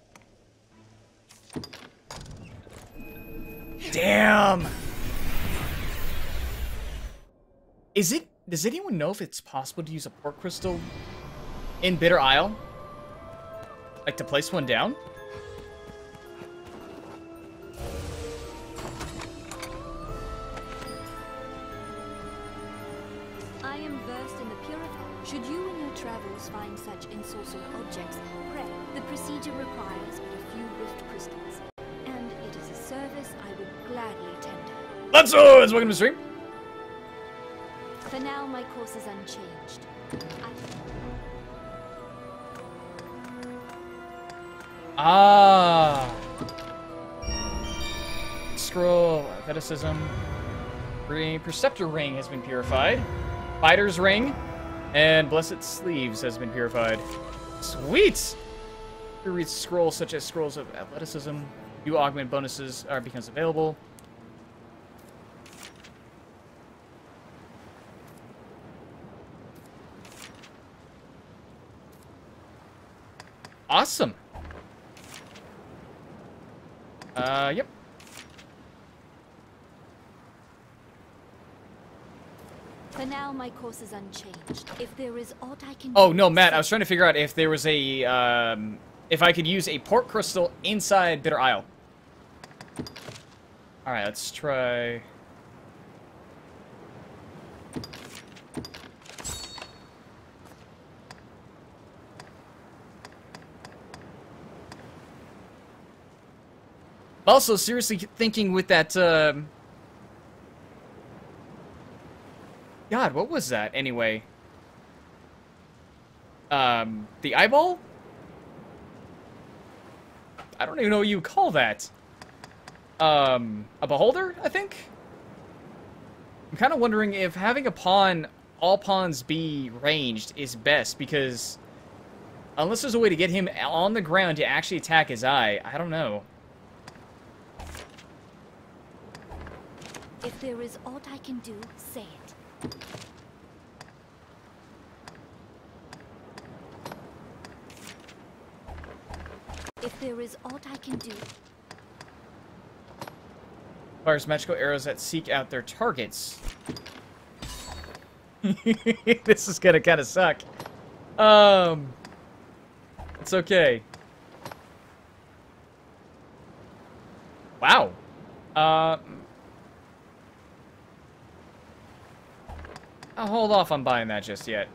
Speaker 1: Damn! Does anyone know if it's possible to use a port crystal in Bitter Isle? Like to place one down?
Speaker 2: I am versed in the purifier. Should you in your travels find such insourced objects, pray. The procedure requires but a few rift crystals. And it is a service I would gladly tender.
Speaker 1: Let's go! Welcome to the stream.
Speaker 2: For now, my course is unchanged.
Speaker 1: Scroll, athleticism. Ring, Perceptor Ring has been purified. Fighter's Ring. And Blessed Sleeves has been purified. Sweet! You read scrolls such as scrolls of athleticism. New augment bonuses becomes available. Awesome. Yep.
Speaker 2: For now, my course is unchanged. If there is aught I can
Speaker 1: Oh,
Speaker 2: do,
Speaker 1: no, Matt, I was trying to figure out if there was a, if I could use a port crystal inside Bitter Isle. Alright, let's try... Also, seriously thinking with that, God, what was that, anyway? The eyeball? I don't even know what you call that. A beholder, I think? I'm kind of wondering if having a pawn, all pawns be ranged is best, because unless there's a way to get him on the ground to actually attack his eye, I don't know.
Speaker 2: If there is aught I can do, say it. If there is aught I can do...
Speaker 1: Fires magical arrows that seek out their targets. This is gonna kind of suck. It's okay. Wow. I'll hold off on buying that just yet.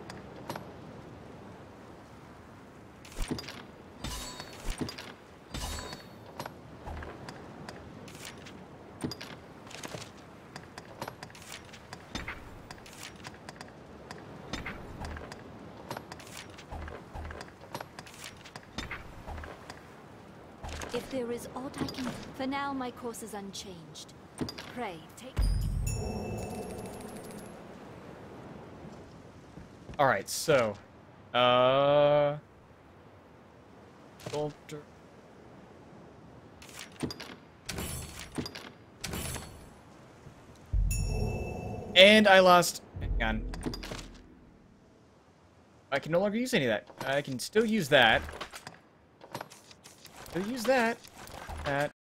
Speaker 2: If there is aught I can... For now, my course is unchanged. Pray, take...
Speaker 1: Alright, so... Sculptor... And I lost... Hang on. I can no longer use any of that. I can still use that. Still use that. That